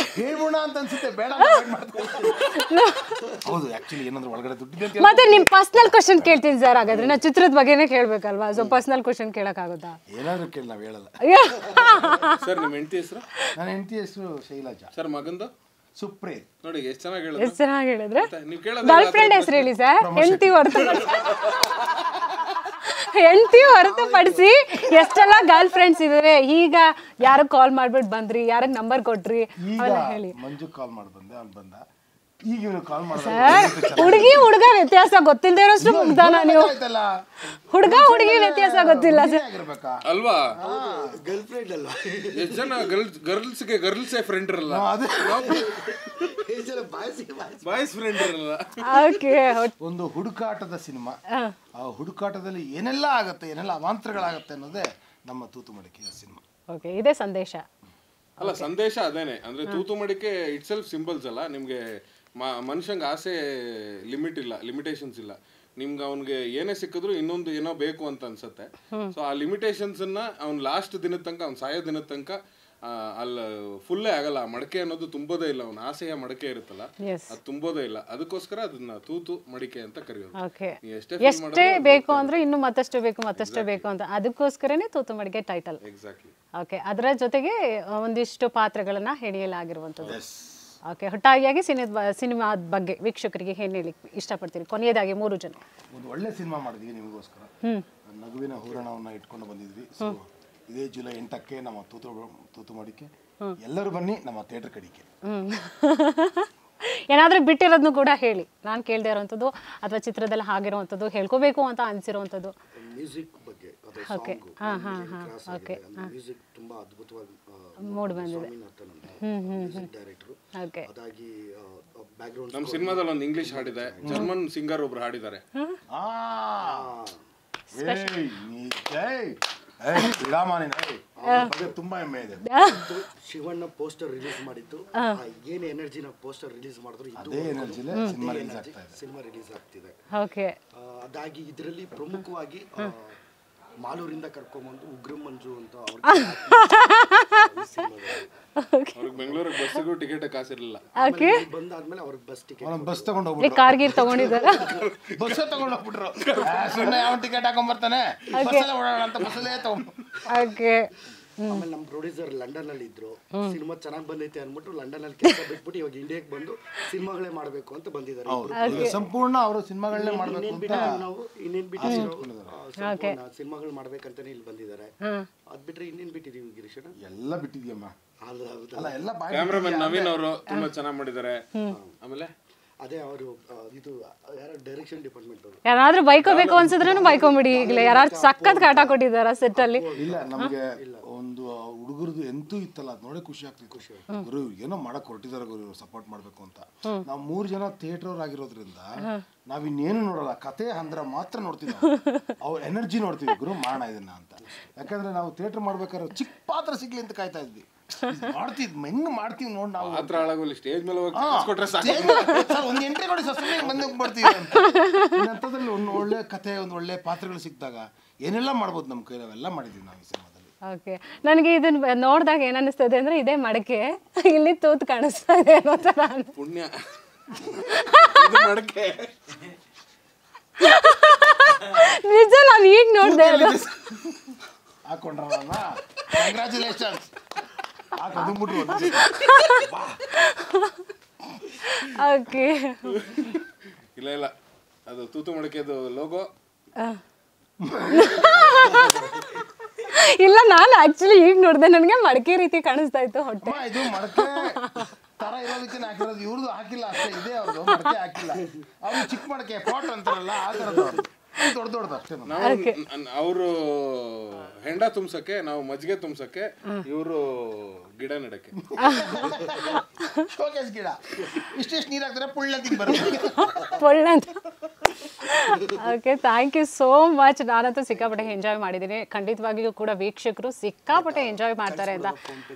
S5: ಮತ್ತೆ ನಿಮ್ ಪರ್ಸನಲ್ ಕ್ವಶನ್ ಕೇಳ್ತೀನಿ ಸರ್. ಹಾಗಾದ್ರೆ ನಾ ಚಿತ್ರದ ಬಗ್ಗೆನೇ ಕೇಳ್ಬೇಕಲ್ವಾ? ಸೊ ಪರ್ಸನಲ್ ಕ್ವಶನ್ ಕೇಳಕ್ ಆಗುತ್ತಾ?
S4: ಏನಾದ್ರು ಕೇಳಿ ನಾವ್ ಹೇಳಲ್ಲ
S2: ಸರ್. ನಿಮ್ಮ ಹೆಂಡತಿ ಹೆಸರು?
S4: ನನ್ನ ಹೆಂಡತಿ ಹೆಸರು ಶೈಲಜಾ.
S2: ಸರ್ ಮಗಂದು?
S4: ಸುಪ್ರೀತ್.
S2: ನೋಡಿ ಎಷ್ಟು ಚೆನ್ನಾಗಿ ಹೇಳಿದ್ರು.
S5: ಎಷ್ಟು ಚೆನ್ನಾಗಿ ಹೇಳಿದ್ರೆ.
S2: ನೀವು ಕೇಳೋದು
S5: ಗರ್ಲ್ ಫ್ರೆಂಡ್ ಹೆಸರು ಹೇಳಿ ಸರ್. ಹೆಂಡತಿ ಹೊರತುಪಡಿಸಿ ಹೆಂಡತಿ ಹೊರತುಪಡಿಸಿ ಎಷ್ಟೆಲ್ಲ ಗರ್ಲ್ ಫ್ರೆಂಡ್ಸ್ ಇದಾರೆ. ಈಗ ಯಾರಿಗೆ ಕಾಲ್ ಮಾಡ್ಬಿಟ್ಟು ಬಂದ್ರಿ, ಯಾರಿಗೆ ನಂಬರ್ ಕೊಟ್ರಿ ಅವೆಲ್ಲ ಹೇಳಿ.
S4: ಮಂಜು ಕಾಲ್ ಮಾಡಿ ಬಂದೆ, ಅವ್ನು ಬಂದ. ಈಗ ಇವನು ಕಾಲ್ ಮಾಡ್ದ.
S5: ಹುಡುಗಿ ಹುಡುಗ ವ್ಯತ್ಯಾಸ ಗೊತ್ತಿಲ್ಲದೆ ಇರೋಷ್ಟು ಮುಗ್ದಾನ ನೀವು. ಹುಡುಗ ಹುಡುಗಿ ವ್ಯತ್ಯಾಸ ಗೊತ್ತಿಲ್ಲ
S2: ಅಲ್ವಾ?
S3: ಗರ್ಲ್ ಫ್ರೆಂಡ್ ಅಲ್ವಾ?
S2: ಎಷ್ಟು ಜನ ಗರ್ಲ್ಸ್ ಗರ್ಲ್ಸ್ಗೆ ಗರ್ಲ್ಸೇ ಫ್ರೆಂಡ್ ಇರಲ್ಲ, ಬಾಯ್ಸ್ ಫ್ರೆಂಡ್ ಇರಲ್ಲ.
S5: ಓಕೆ,
S4: ಒಂದು ಹುಡುಕಾಟದ ಸಿನಿಮಾ. ಆ ಹುಡುಕಾಟದಲ್ಲಿ ಏನೆಲ್ಲ ಆಗತ್ತೆ, ಏನೆಲ್ಲ ಅವಾಂತರಗಳಾಗತ್ತೆ ಅನ್ನೋದೇ ನಮ್ಮ ತೂತು ಮಡಿಕೆಯ ಸಿನಿಮಾ.
S5: ಓಕೆ, ಇದೇ ಸಂದೇಶ
S2: ಅಲ್ಲ? ಸಂದೇಶ ಅದೇನೆ. ಅಂದ್ರೆ ತೂತು ಮಡಿಕೆ ಇಟ್ ಸೆಲ್ಫ್ ಸಿಂಬಲ್ಸ್ ಅಲ್ಲ. ನಿಮ್ಗೆ ಮನುಷ್ಯಂಗೆ ಆಸೆ ಲಿಮಿಟ್ ಇಲ್ಲ, ಲಿಮಿಟೇಷನ್ಸ್ ಇಲ್ಲ. ನಿಮ್ಗೆ ಅವ್ನಿಗೆ ಏನೇ ಸಿಕ್ಕಿದ್ರು ಇನ್ನೊಂದು ಏನೋ ಬೇಕು ಅಂತ ಅನ್ಸುತ್ತೆ. ಸೊ ಆ ಲಿಮಿಟೇಷನ್ಸ್ ಅನ್ನ ಅವ್ನ್ ಲಾಸ್ಟ್ ದಿನದ ತನಕ, ಅವ್ನ್ ಸಾಯೋ ದಿನದ ತನಕ ಅಲ್ಲ ಫುಲ್ಲೇ ಆಗಲ್ಲ. ಮಡಕೆ ಅನ್ನೋದು ತುಂಬೋದೇ ಇಲ್ಲ. ಅವ್ನ ಆಸೆಯ ಮಡಕೆ ಇರುತ್ತಲ್ಲ, ಅದು ತುಂಬೋದೇ ಇಲ್ಲ. ಅದಕ್ಕೋಸ್ಕರ ಅದನ್ನ ತೂತು ಮಡಿಕೆ ಅಂತ ಕರೆಯೋದು.
S5: ಎಷ್ಟೇ ಬೇಕು ಅಂದ್ರೆ ಇನ್ನು ಮತ್ತಷ್ಟು ಬೇಕು ಮತ್ತಷ್ಟೇ ಬೇಕು ಅಂತ, ಅದಕ್ಕೋಸ್ಕರನೇ ತೂತು ಮಡಿಕೆ ಟೈಟಲ್.
S2: ಎಕ್ಸಾಕ್ಟ್ಲಿ.
S5: ಓಕೆ, ಅದರ ಜೊತೆಗೆ ಒಂದಿಷ್ಟು ಪಾತ್ರಗಳನ್ನ ಹೆಣೆಯಲಾಗಿರುವಂಥದ್ದು. ಓಕೆ, ಒಟ್ಟಾಗಿಯಾಗಿ ಸಿನಿಮಾ ಸಿನಿಮಾದ ಬಗ್ಗೆ ವೀಕ್ಷಕರಿಗೆ ಏನ್ ಹೇಳಿ ಇಷ್ಟಪಡ್ತೀರಿ? ಕೊನೆಯದಾಗಿ ಮೂರು ಜನ
S4: ಒಂದು ಒಳ್ಳೆ ಸಿನಿಮಾ ಮಾಡಿದ್ವಿ ನಿಮಗೋಸ್ಕರ. ನಗುವಿನ ಹೂರಣವನ್ನ ಇಟ್ಕೊಂಡು ಬಂದಿದ್ವಿ. ಸೊ ಇದೇ ಜುಲೈ ಎಂಟಕ್ಕೆ ನಮ್ಮ ತೂತು ತೂತು ಮಡಿಕೆ. ಎಲ್ಲರೂ ಬನ್ನಿ ನಮ್ಮ ಥಿಯೇಟರ್ ಕಡೆಗೆ.
S5: ಏನಾದ್ರೂ ಬಿಟ್ಟಿರೋದನ್ನು ಕೂಡ ಹೇಳಿ. ನಾನು ಕೇಳದೆ ಇರೋವಂಥದ್ದು ಅಥವಾ ಚಿತ್ರದಲ್ಲಿ ಆಗಿರುವಂಥದ್ದು ಹೇಳ್ಕೋಬೇಕು ಅಂತ ಅನ್ಸಿರುವಂಥದ್ದು.
S3: ಮ್ಯೂಸಿಕ್ ಬಗ್ಗೆ.
S5: ಓಕೆ, ಹಾ ಹಾ ಹಾ ಓಕೆ,
S3: ಮ್ಯೂಸಿಕ್ ತುಂಬಾ ಅದ್ಭುತವಾಗಿ
S5: ಮೂಡ್ ಬಂದಿದೆ. Hmm hmm hmm
S3: director.
S5: Okay,
S3: ಅದಾಗಿ ಬ್ಯಾಕ್ ಗ್ರೌಂಡ್
S2: ನಮ್ಮ ಸಿನಿಮಾದಲ್ಲಿ ಒಂದು ಇಂಗ್ಲಿಷ್ ಹಾಡಿದೆ, ಜರ್ಮನ್ ಸಿಂಗರ್ ಒಬ್ರು ಹಾಡಿದ್ದಾರೆ.
S4: ತುಂಬಾ ಹೆಮ್ಮೆ ಇದೆ.
S3: ಶಿವಣ್ಣ ಪೋಸ್ಟರ್ ರಿಲೀಸ್ ಮಾಡಿದ್ದು, ಏನ್ ಎನರ್ಜಿನ ಪೋಸ್ಟರ್ ರಿಲೀಸ್ ಮಾಡಿದ್ರು
S4: ಅದೇ ಎನರ್ಜಿಲೇ ಸಿನಿಮಾ ರಿಲೀಸ್ ಆಗ್ತಾ ಇದೆ.
S3: ಸಿನಿಮಾ ರಿಲೀಸ್ ಆಗ್ತಿದೆ.
S5: ಓಕೆ,
S3: ಅದಾಗಿ ಇದರಲ್ಲಿ ಪ್ರಮುಖವಾಗಿ ಮಾಲೂರಿಂದ ಕರ್ಕೊಂಡ್ಬಂದು ಉಗ್ರ ಮಂಜು ಅಂತ
S2: ಅವ್ರಿಗೆ ಬೆಂಗಳೂರಿಗೆ ಬಸ್ಸಿಗೂ ಟಿಕೆಟ್ ಕಾಸಿರಲಿಲ್ಲ.
S3: ಬಂದಾದ್ಮೇಲೆ ಅವ್ರಿಗೆ ಬಸ್ ಟಿಕೆಟ್
S4: ಬಸ್ ತಗೊಂಡು ಹೋಗ್ಬಿಟ್ರು.
S5: ಕಾರ್ಗಿರ್ ತಗೊಂಡಿದ್ದಾರೆ,
S4: ಬಸ್ ತಗೊಂಡು ಹೋಗ್ಬಿಟ್ರು. ಸುಮ್ಮನೆ ಯಾವ ಟಿಕೆಟ್ ಹಾಕೊಂಡ್ ಬರ್ತಾನೆ, ಬಸ್ಸಲ್ಲೇ ಓಡಾಡೋಣ ಅಂತ ಬಸ್ಸಲ್ಲೇ ತಗೊಂಡು.
S5: ಓಕೆ,
S3: ಆಮೇಲೆ ನಮ್ಮ ಪ್ರೊಡ್ಯೂಸರ್ ಲಂಡನ್ ಅಲ್ಲಿ ಇದ್ರು. ಸಿನಿಮಾ ಚೆನ್ನಾಗಿ ಬಂದೈತೆ ಅಂದ್ಬಿಟ್ಟು ಲಂಡನ್ ಅಲ್ಲಿ ಕೆಲಸ ಬಿಟ್ಬಿಟ್ಟು ಇವಾಗ ಇಂಡಿಯಾಗೆ ಬಂದು ಸಿನಿಮಾಗಳೇ ಮಾಡ್ಬೇಕು ಅಂತ ಬಂದಿದ್ದಾರೆ.
S4: ಸಂಪೂರ್ಣ ಅವರು ಸಿನಿಮಾಗಳನ್ನೇ ಮಾಡ್ಬೇಕು ಅಂತ
S3: ನಾವು ಇನ್ನೇನ್ ಬಿಟ್ಟು ಸಿನಿಮಾಗಳು ಮಾಡ್ಬೇಕಂತಾನೆ ಇಲ್ಲಿ ಬಂದಿದ್ದಾರೆ. ಅದ್ ಬಿಟ್ರೆ ಇನ್ನೇನ್ ಬಿಟ್ಟಿದೀವಿ ಗಿರೀಶಣ್ಣ?
S4: ಎಲ್ಲ ಬಿಟ್ಟಿದ್ಯಮ್ಮ.
S3: ಅಲ್ಲ
S4: ಎಲ್ಲ
S2: ಕ್ಯಾಮ್ರಾಮನ್ ನವೀನ್ ಅವರು ತುಂಬಾ ಚೆನ್ನಾಗಿ ಮಾಡಿದ್ದಾರೆ. ಆಮೇಲೆ
S3: ಅದೇ ಅವರು ಇದು ಯಾರು ಡೈರೆಕ್ಷನ್ ಡಿಪಾರ್ಟ್ಮೆಂಟ್ ಅವರು
S5: ಯಾರಾದ್ರೂ ಬೈಕೋಬೇಕು ಅನ್ಸಿದ್ರೂ ಬೈಕೊಂಬಿಡಿ. ಈಗಲೇ ಯಾರು ಸಖತ್ ಕಾಟ ಕೊಟ್ಟಿದಾರ ಸೆಟ್ ಅಲ್ಲಿ?
S4: ಇಲ್ಲ, ನಮ್ಗೆ ಒಂದು ಹುಡುಗರದು ಎಂತೂ ಇತ್ತಲ್ಲ, ಅದ್ ನೋಡೇ ಖುಷಿ ಆಗ್ತದೆ. ಖುಷಿ ಗುರು ಏನೋ ಮಾಡಕ್ ಹೊರಟಿದಾರೆ ಗುರು, ಸಪೋರ್ಟ್ ಮಾಡ್ಬೇಕು ಅಂತ. ನಾವ್ ಮೂರ್ ಜನ ಥಿಯೇಟರ್ ಅವ್ರ ಆಗಿರೋದ್ರಿಂದ ನಾವ್ ಇನ್ನೇನು ನೋಡಲ್ಲ, ಕತೆ ಅಂದ್ರೆ ಮಾತ್ರ ನೋಡ್ತೀವಿ. ಅವ್ರ ಎನರ್ಜಿ ನೋಡ್ತೀವಿ, ಗುರು ಮಾಡೋಣ ಇದನ್ನ ಅಂತ. ಯಾಕಂದ್ರೆ ನಾವು ಥಿಯೇಟರ್ ಮಾಡ್ಬೇಕಾದ್ರೆ ಚಿಕ್ಕ ಪಾತ್ರ ಸಿಗ್ಲಿ ಅಂತ ಕಾಯ್ತಾ ಇದ್ವಿ. ಮಾಡ್ತಿದ್ ಹೆಂಗ್ ಮಾಡ್ತೀವಿ ನೋಡ್ ನಾವು.
S2: ಸ್ಟೇಜ್ ಮೇಲೆ
S4: ಒಂದ್ ಎಂಟ್ರಿ ನೋಡಿ ಸರ್ ಬಂದ್ ಮಾಡ್ತೀವಿ ಅಂತ. ಅಂಥದ್ರಲ್ಲಿ ಒಂದ್ ಒಳ್ಳೆ ಕತೆ, ಒಂದ್ ಒಳ್ಳೆ ಪಾತ್ರಗಳು ಸಿಕ್ಕಿದಾಗ ಏನೆಲ್ಲ ಮಾಡ್ಬೋದು ನಮ್ಮ ಕೈ, ನಾವೆಲ್ಲ ಮಾಡಿದೀವಿ ನಾವು ಈ ಸಿನಿಮಾದಲ್ಲಿ.
S5: ಓಕೆ, ನನಗೆ ಇದನ್ನ ನೋಡಿದಾಗ ಏನ್ ಅನಿಸ್ತದೆ ಅಂದ್ರೆ ಇದೇ ಮಡಕೆ ಇಲ್ಲಿ ತೂತ್ ಕಾಣಿಸ್ತಾ ಇದೆ ಅನ್ನೋ ತರ.
S2: ಪುಣ್ಯ ಮಡಕೆ
S5: ನಿಜ, ನಾನು ಈಗ ನೋಡ್ದೆ
S4: ಹಾಕೊಂಡ್ರಲ್ಲ. ಕಂಗ್ರಾಚುಲೇಷನ್ಸ್.
S5: ಓಕೆ,
S2: ಇಲ್ಲ ಇಲ್ಲ, ಅದು ತೂತು ಮಡಕೆದು ಲೋಗೋ.
S5: ಇಲ್ಲ ನಾನು ಆಕ್ಚುಲಿ ಈಗ ನೋಡಿದೆ ನನಗೆ ಮಡಕೆ ರೀತಿ ಕಾಣಿಸ್ತಾ ಇತ್ತು ಹೊಟ್ಟೆ.
S4: ಇದು ಮಡಕೆ ತರ ಇರೋದಕ್ಕೆ ಹಾಕಿರೋದು, ಇವ್ರದ್ದು ಹಾಕಿಲ್ಲ ಅಷ್ಟೇ, ಇದೆ ಅವ್ರದ್ದು ಮಡಕೆ ಹಾಕಿಲ್ಲ. ಅವ್ರು ಚಿಕ್ಕ ಮಡಕೆ ಪಾಟ್ ಅಂತಾರಲ್ಲ ಆ ಥರದ್ದು ದೊಡ್ಡ ದೊಡ್ಡದು ಅಷ್ಟೇ.
S2: ಅವರು ಹೆಂಡ ತುಂಬ್ಸಕ್ಕೆ, ನಾವು ಮಜ್ಜಿಗೆ ತುಂಬ್ಸಕ್ಕೆ, ಇವರು ಗಿಡ ನೆಡಕ್ಕೆ.
S4: ಶೋಕೇಸ್ ಗಿಡ ಇಷ್ಟೆಷ್ಟು ನೀರು ಹಾಕ್ತಾರೆ ಪುಳ್ಳಂತಿಗೆ ಬರುತ್ತೆ.
S5: ಪುಳ್ಳಂತ. Okay, thank you so much. ನಾನಂತೂ ಸಿಕ್ಕಾಪಟ್ಟೆ ಎಂಜಾಯ್ ಮಾಡಿದ್ದೀನಿ. ಖಂಡಿತವಾಗಿಯೂ ಕೂಡ ವೀಕ್ಷಕರು ಸಿಕ್ಕಾಪಟ್ಟೆ ಎಂಜಾಯ್ ಮಾಡ್ತಾರೆ ಅಂತ.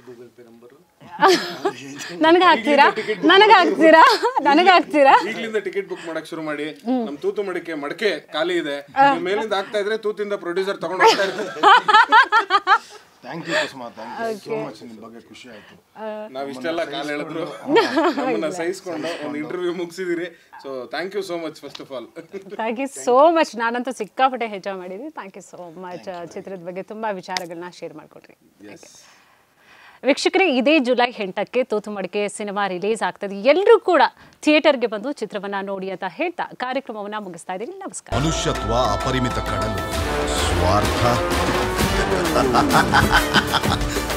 S5: ನನಗೆ ಹಾಕ್ತೀರಾ ನನಗೆ ಹಾಕ್ತೀರಾ ನನಗೆ ಹಾಕ್ತೀರಾ
S2: ಈಗಲಿಂದ ಟಿಕೆಟ್ ಬುಕ್ ಮಾಡಕ್ ಶುರು ಮಾಡಿ. ನಮ್ ತೂತು ಮಡಿಕೆ ಮಡಕೆ ಖಾಲಿ ಇದೆ, ಮೇಲಿಂದ ಆಗ್ತಾ ಇದ್ರೆ ತೂತಿಂದ ಪ್ರೊಡ್ಯೂಸರ್ ತಗೊಂಡು ಹೋಗ್ತಾ ಇರ್ತಾರೆ.
S4: Thank you Kusuma, thank you so much. ನಿಮ್ಮ ಬಗ್ಗೆ ಖುಷಿ ಆಯ್ತು.
S2: ನಾವ್ ಇಷ್ಟೆಲ್ಲ ಕಾಲ ಹೇಳಿದ್ರು ನಮ್ಮನ್ನ ಸಹಿಸ್ಕೊಂಡು ಒಂದು ಇಂಟರ್ವ್ಯೂ ಮುಗಿಸಿದಿರಿ. So thank you so much first of all.
S5: Thank you so much. ನಾನಂತೂ ಸಿಕ್ಕಾಪಟ್ಟೆ ಎಂಜಾಯ್ ಮಾಡಿದ್ದೀನಿ. Thank you so much. ಚಿತ್ರದ ಬಗ್ಗೆ ತುಂಬಾ ವಿಚಾರಗಳನ್ನ ಶೇರ್ ಮಾಡ್ಕೊಡ್ರಿ. ವೀಕ್ಷಕರೇ, ಇದೇ ಜುಲೈ ಎಂಟಕ್ಕೆ ತೂತು ಮಡಿಕೆ ಸಿನಿಮಾ ರಿಲೀಸ್ ಆಗ್ತದೆ. ಎಲ್ಲರೂ ಕೂಡ ಥಿಯೇಟರ್ಗೆ ಬಂದು ಚಿತ್ರವನ್ನ ನೋಡಿ ಅಂತ ಹೇಳ್ತಾ ಕಾರ್ಯಕ್ರಮವನ್ನ ಮುಗಿಸ್ತಾ ಇದ್ದೀನಿ. ನಮಸ್ಕಾರ.
S1: ಮನುಷ್ಯತ್ವ ಅಪರಿಮಿತ ಕಡಲು, ಸ್ವಾರ್ಥ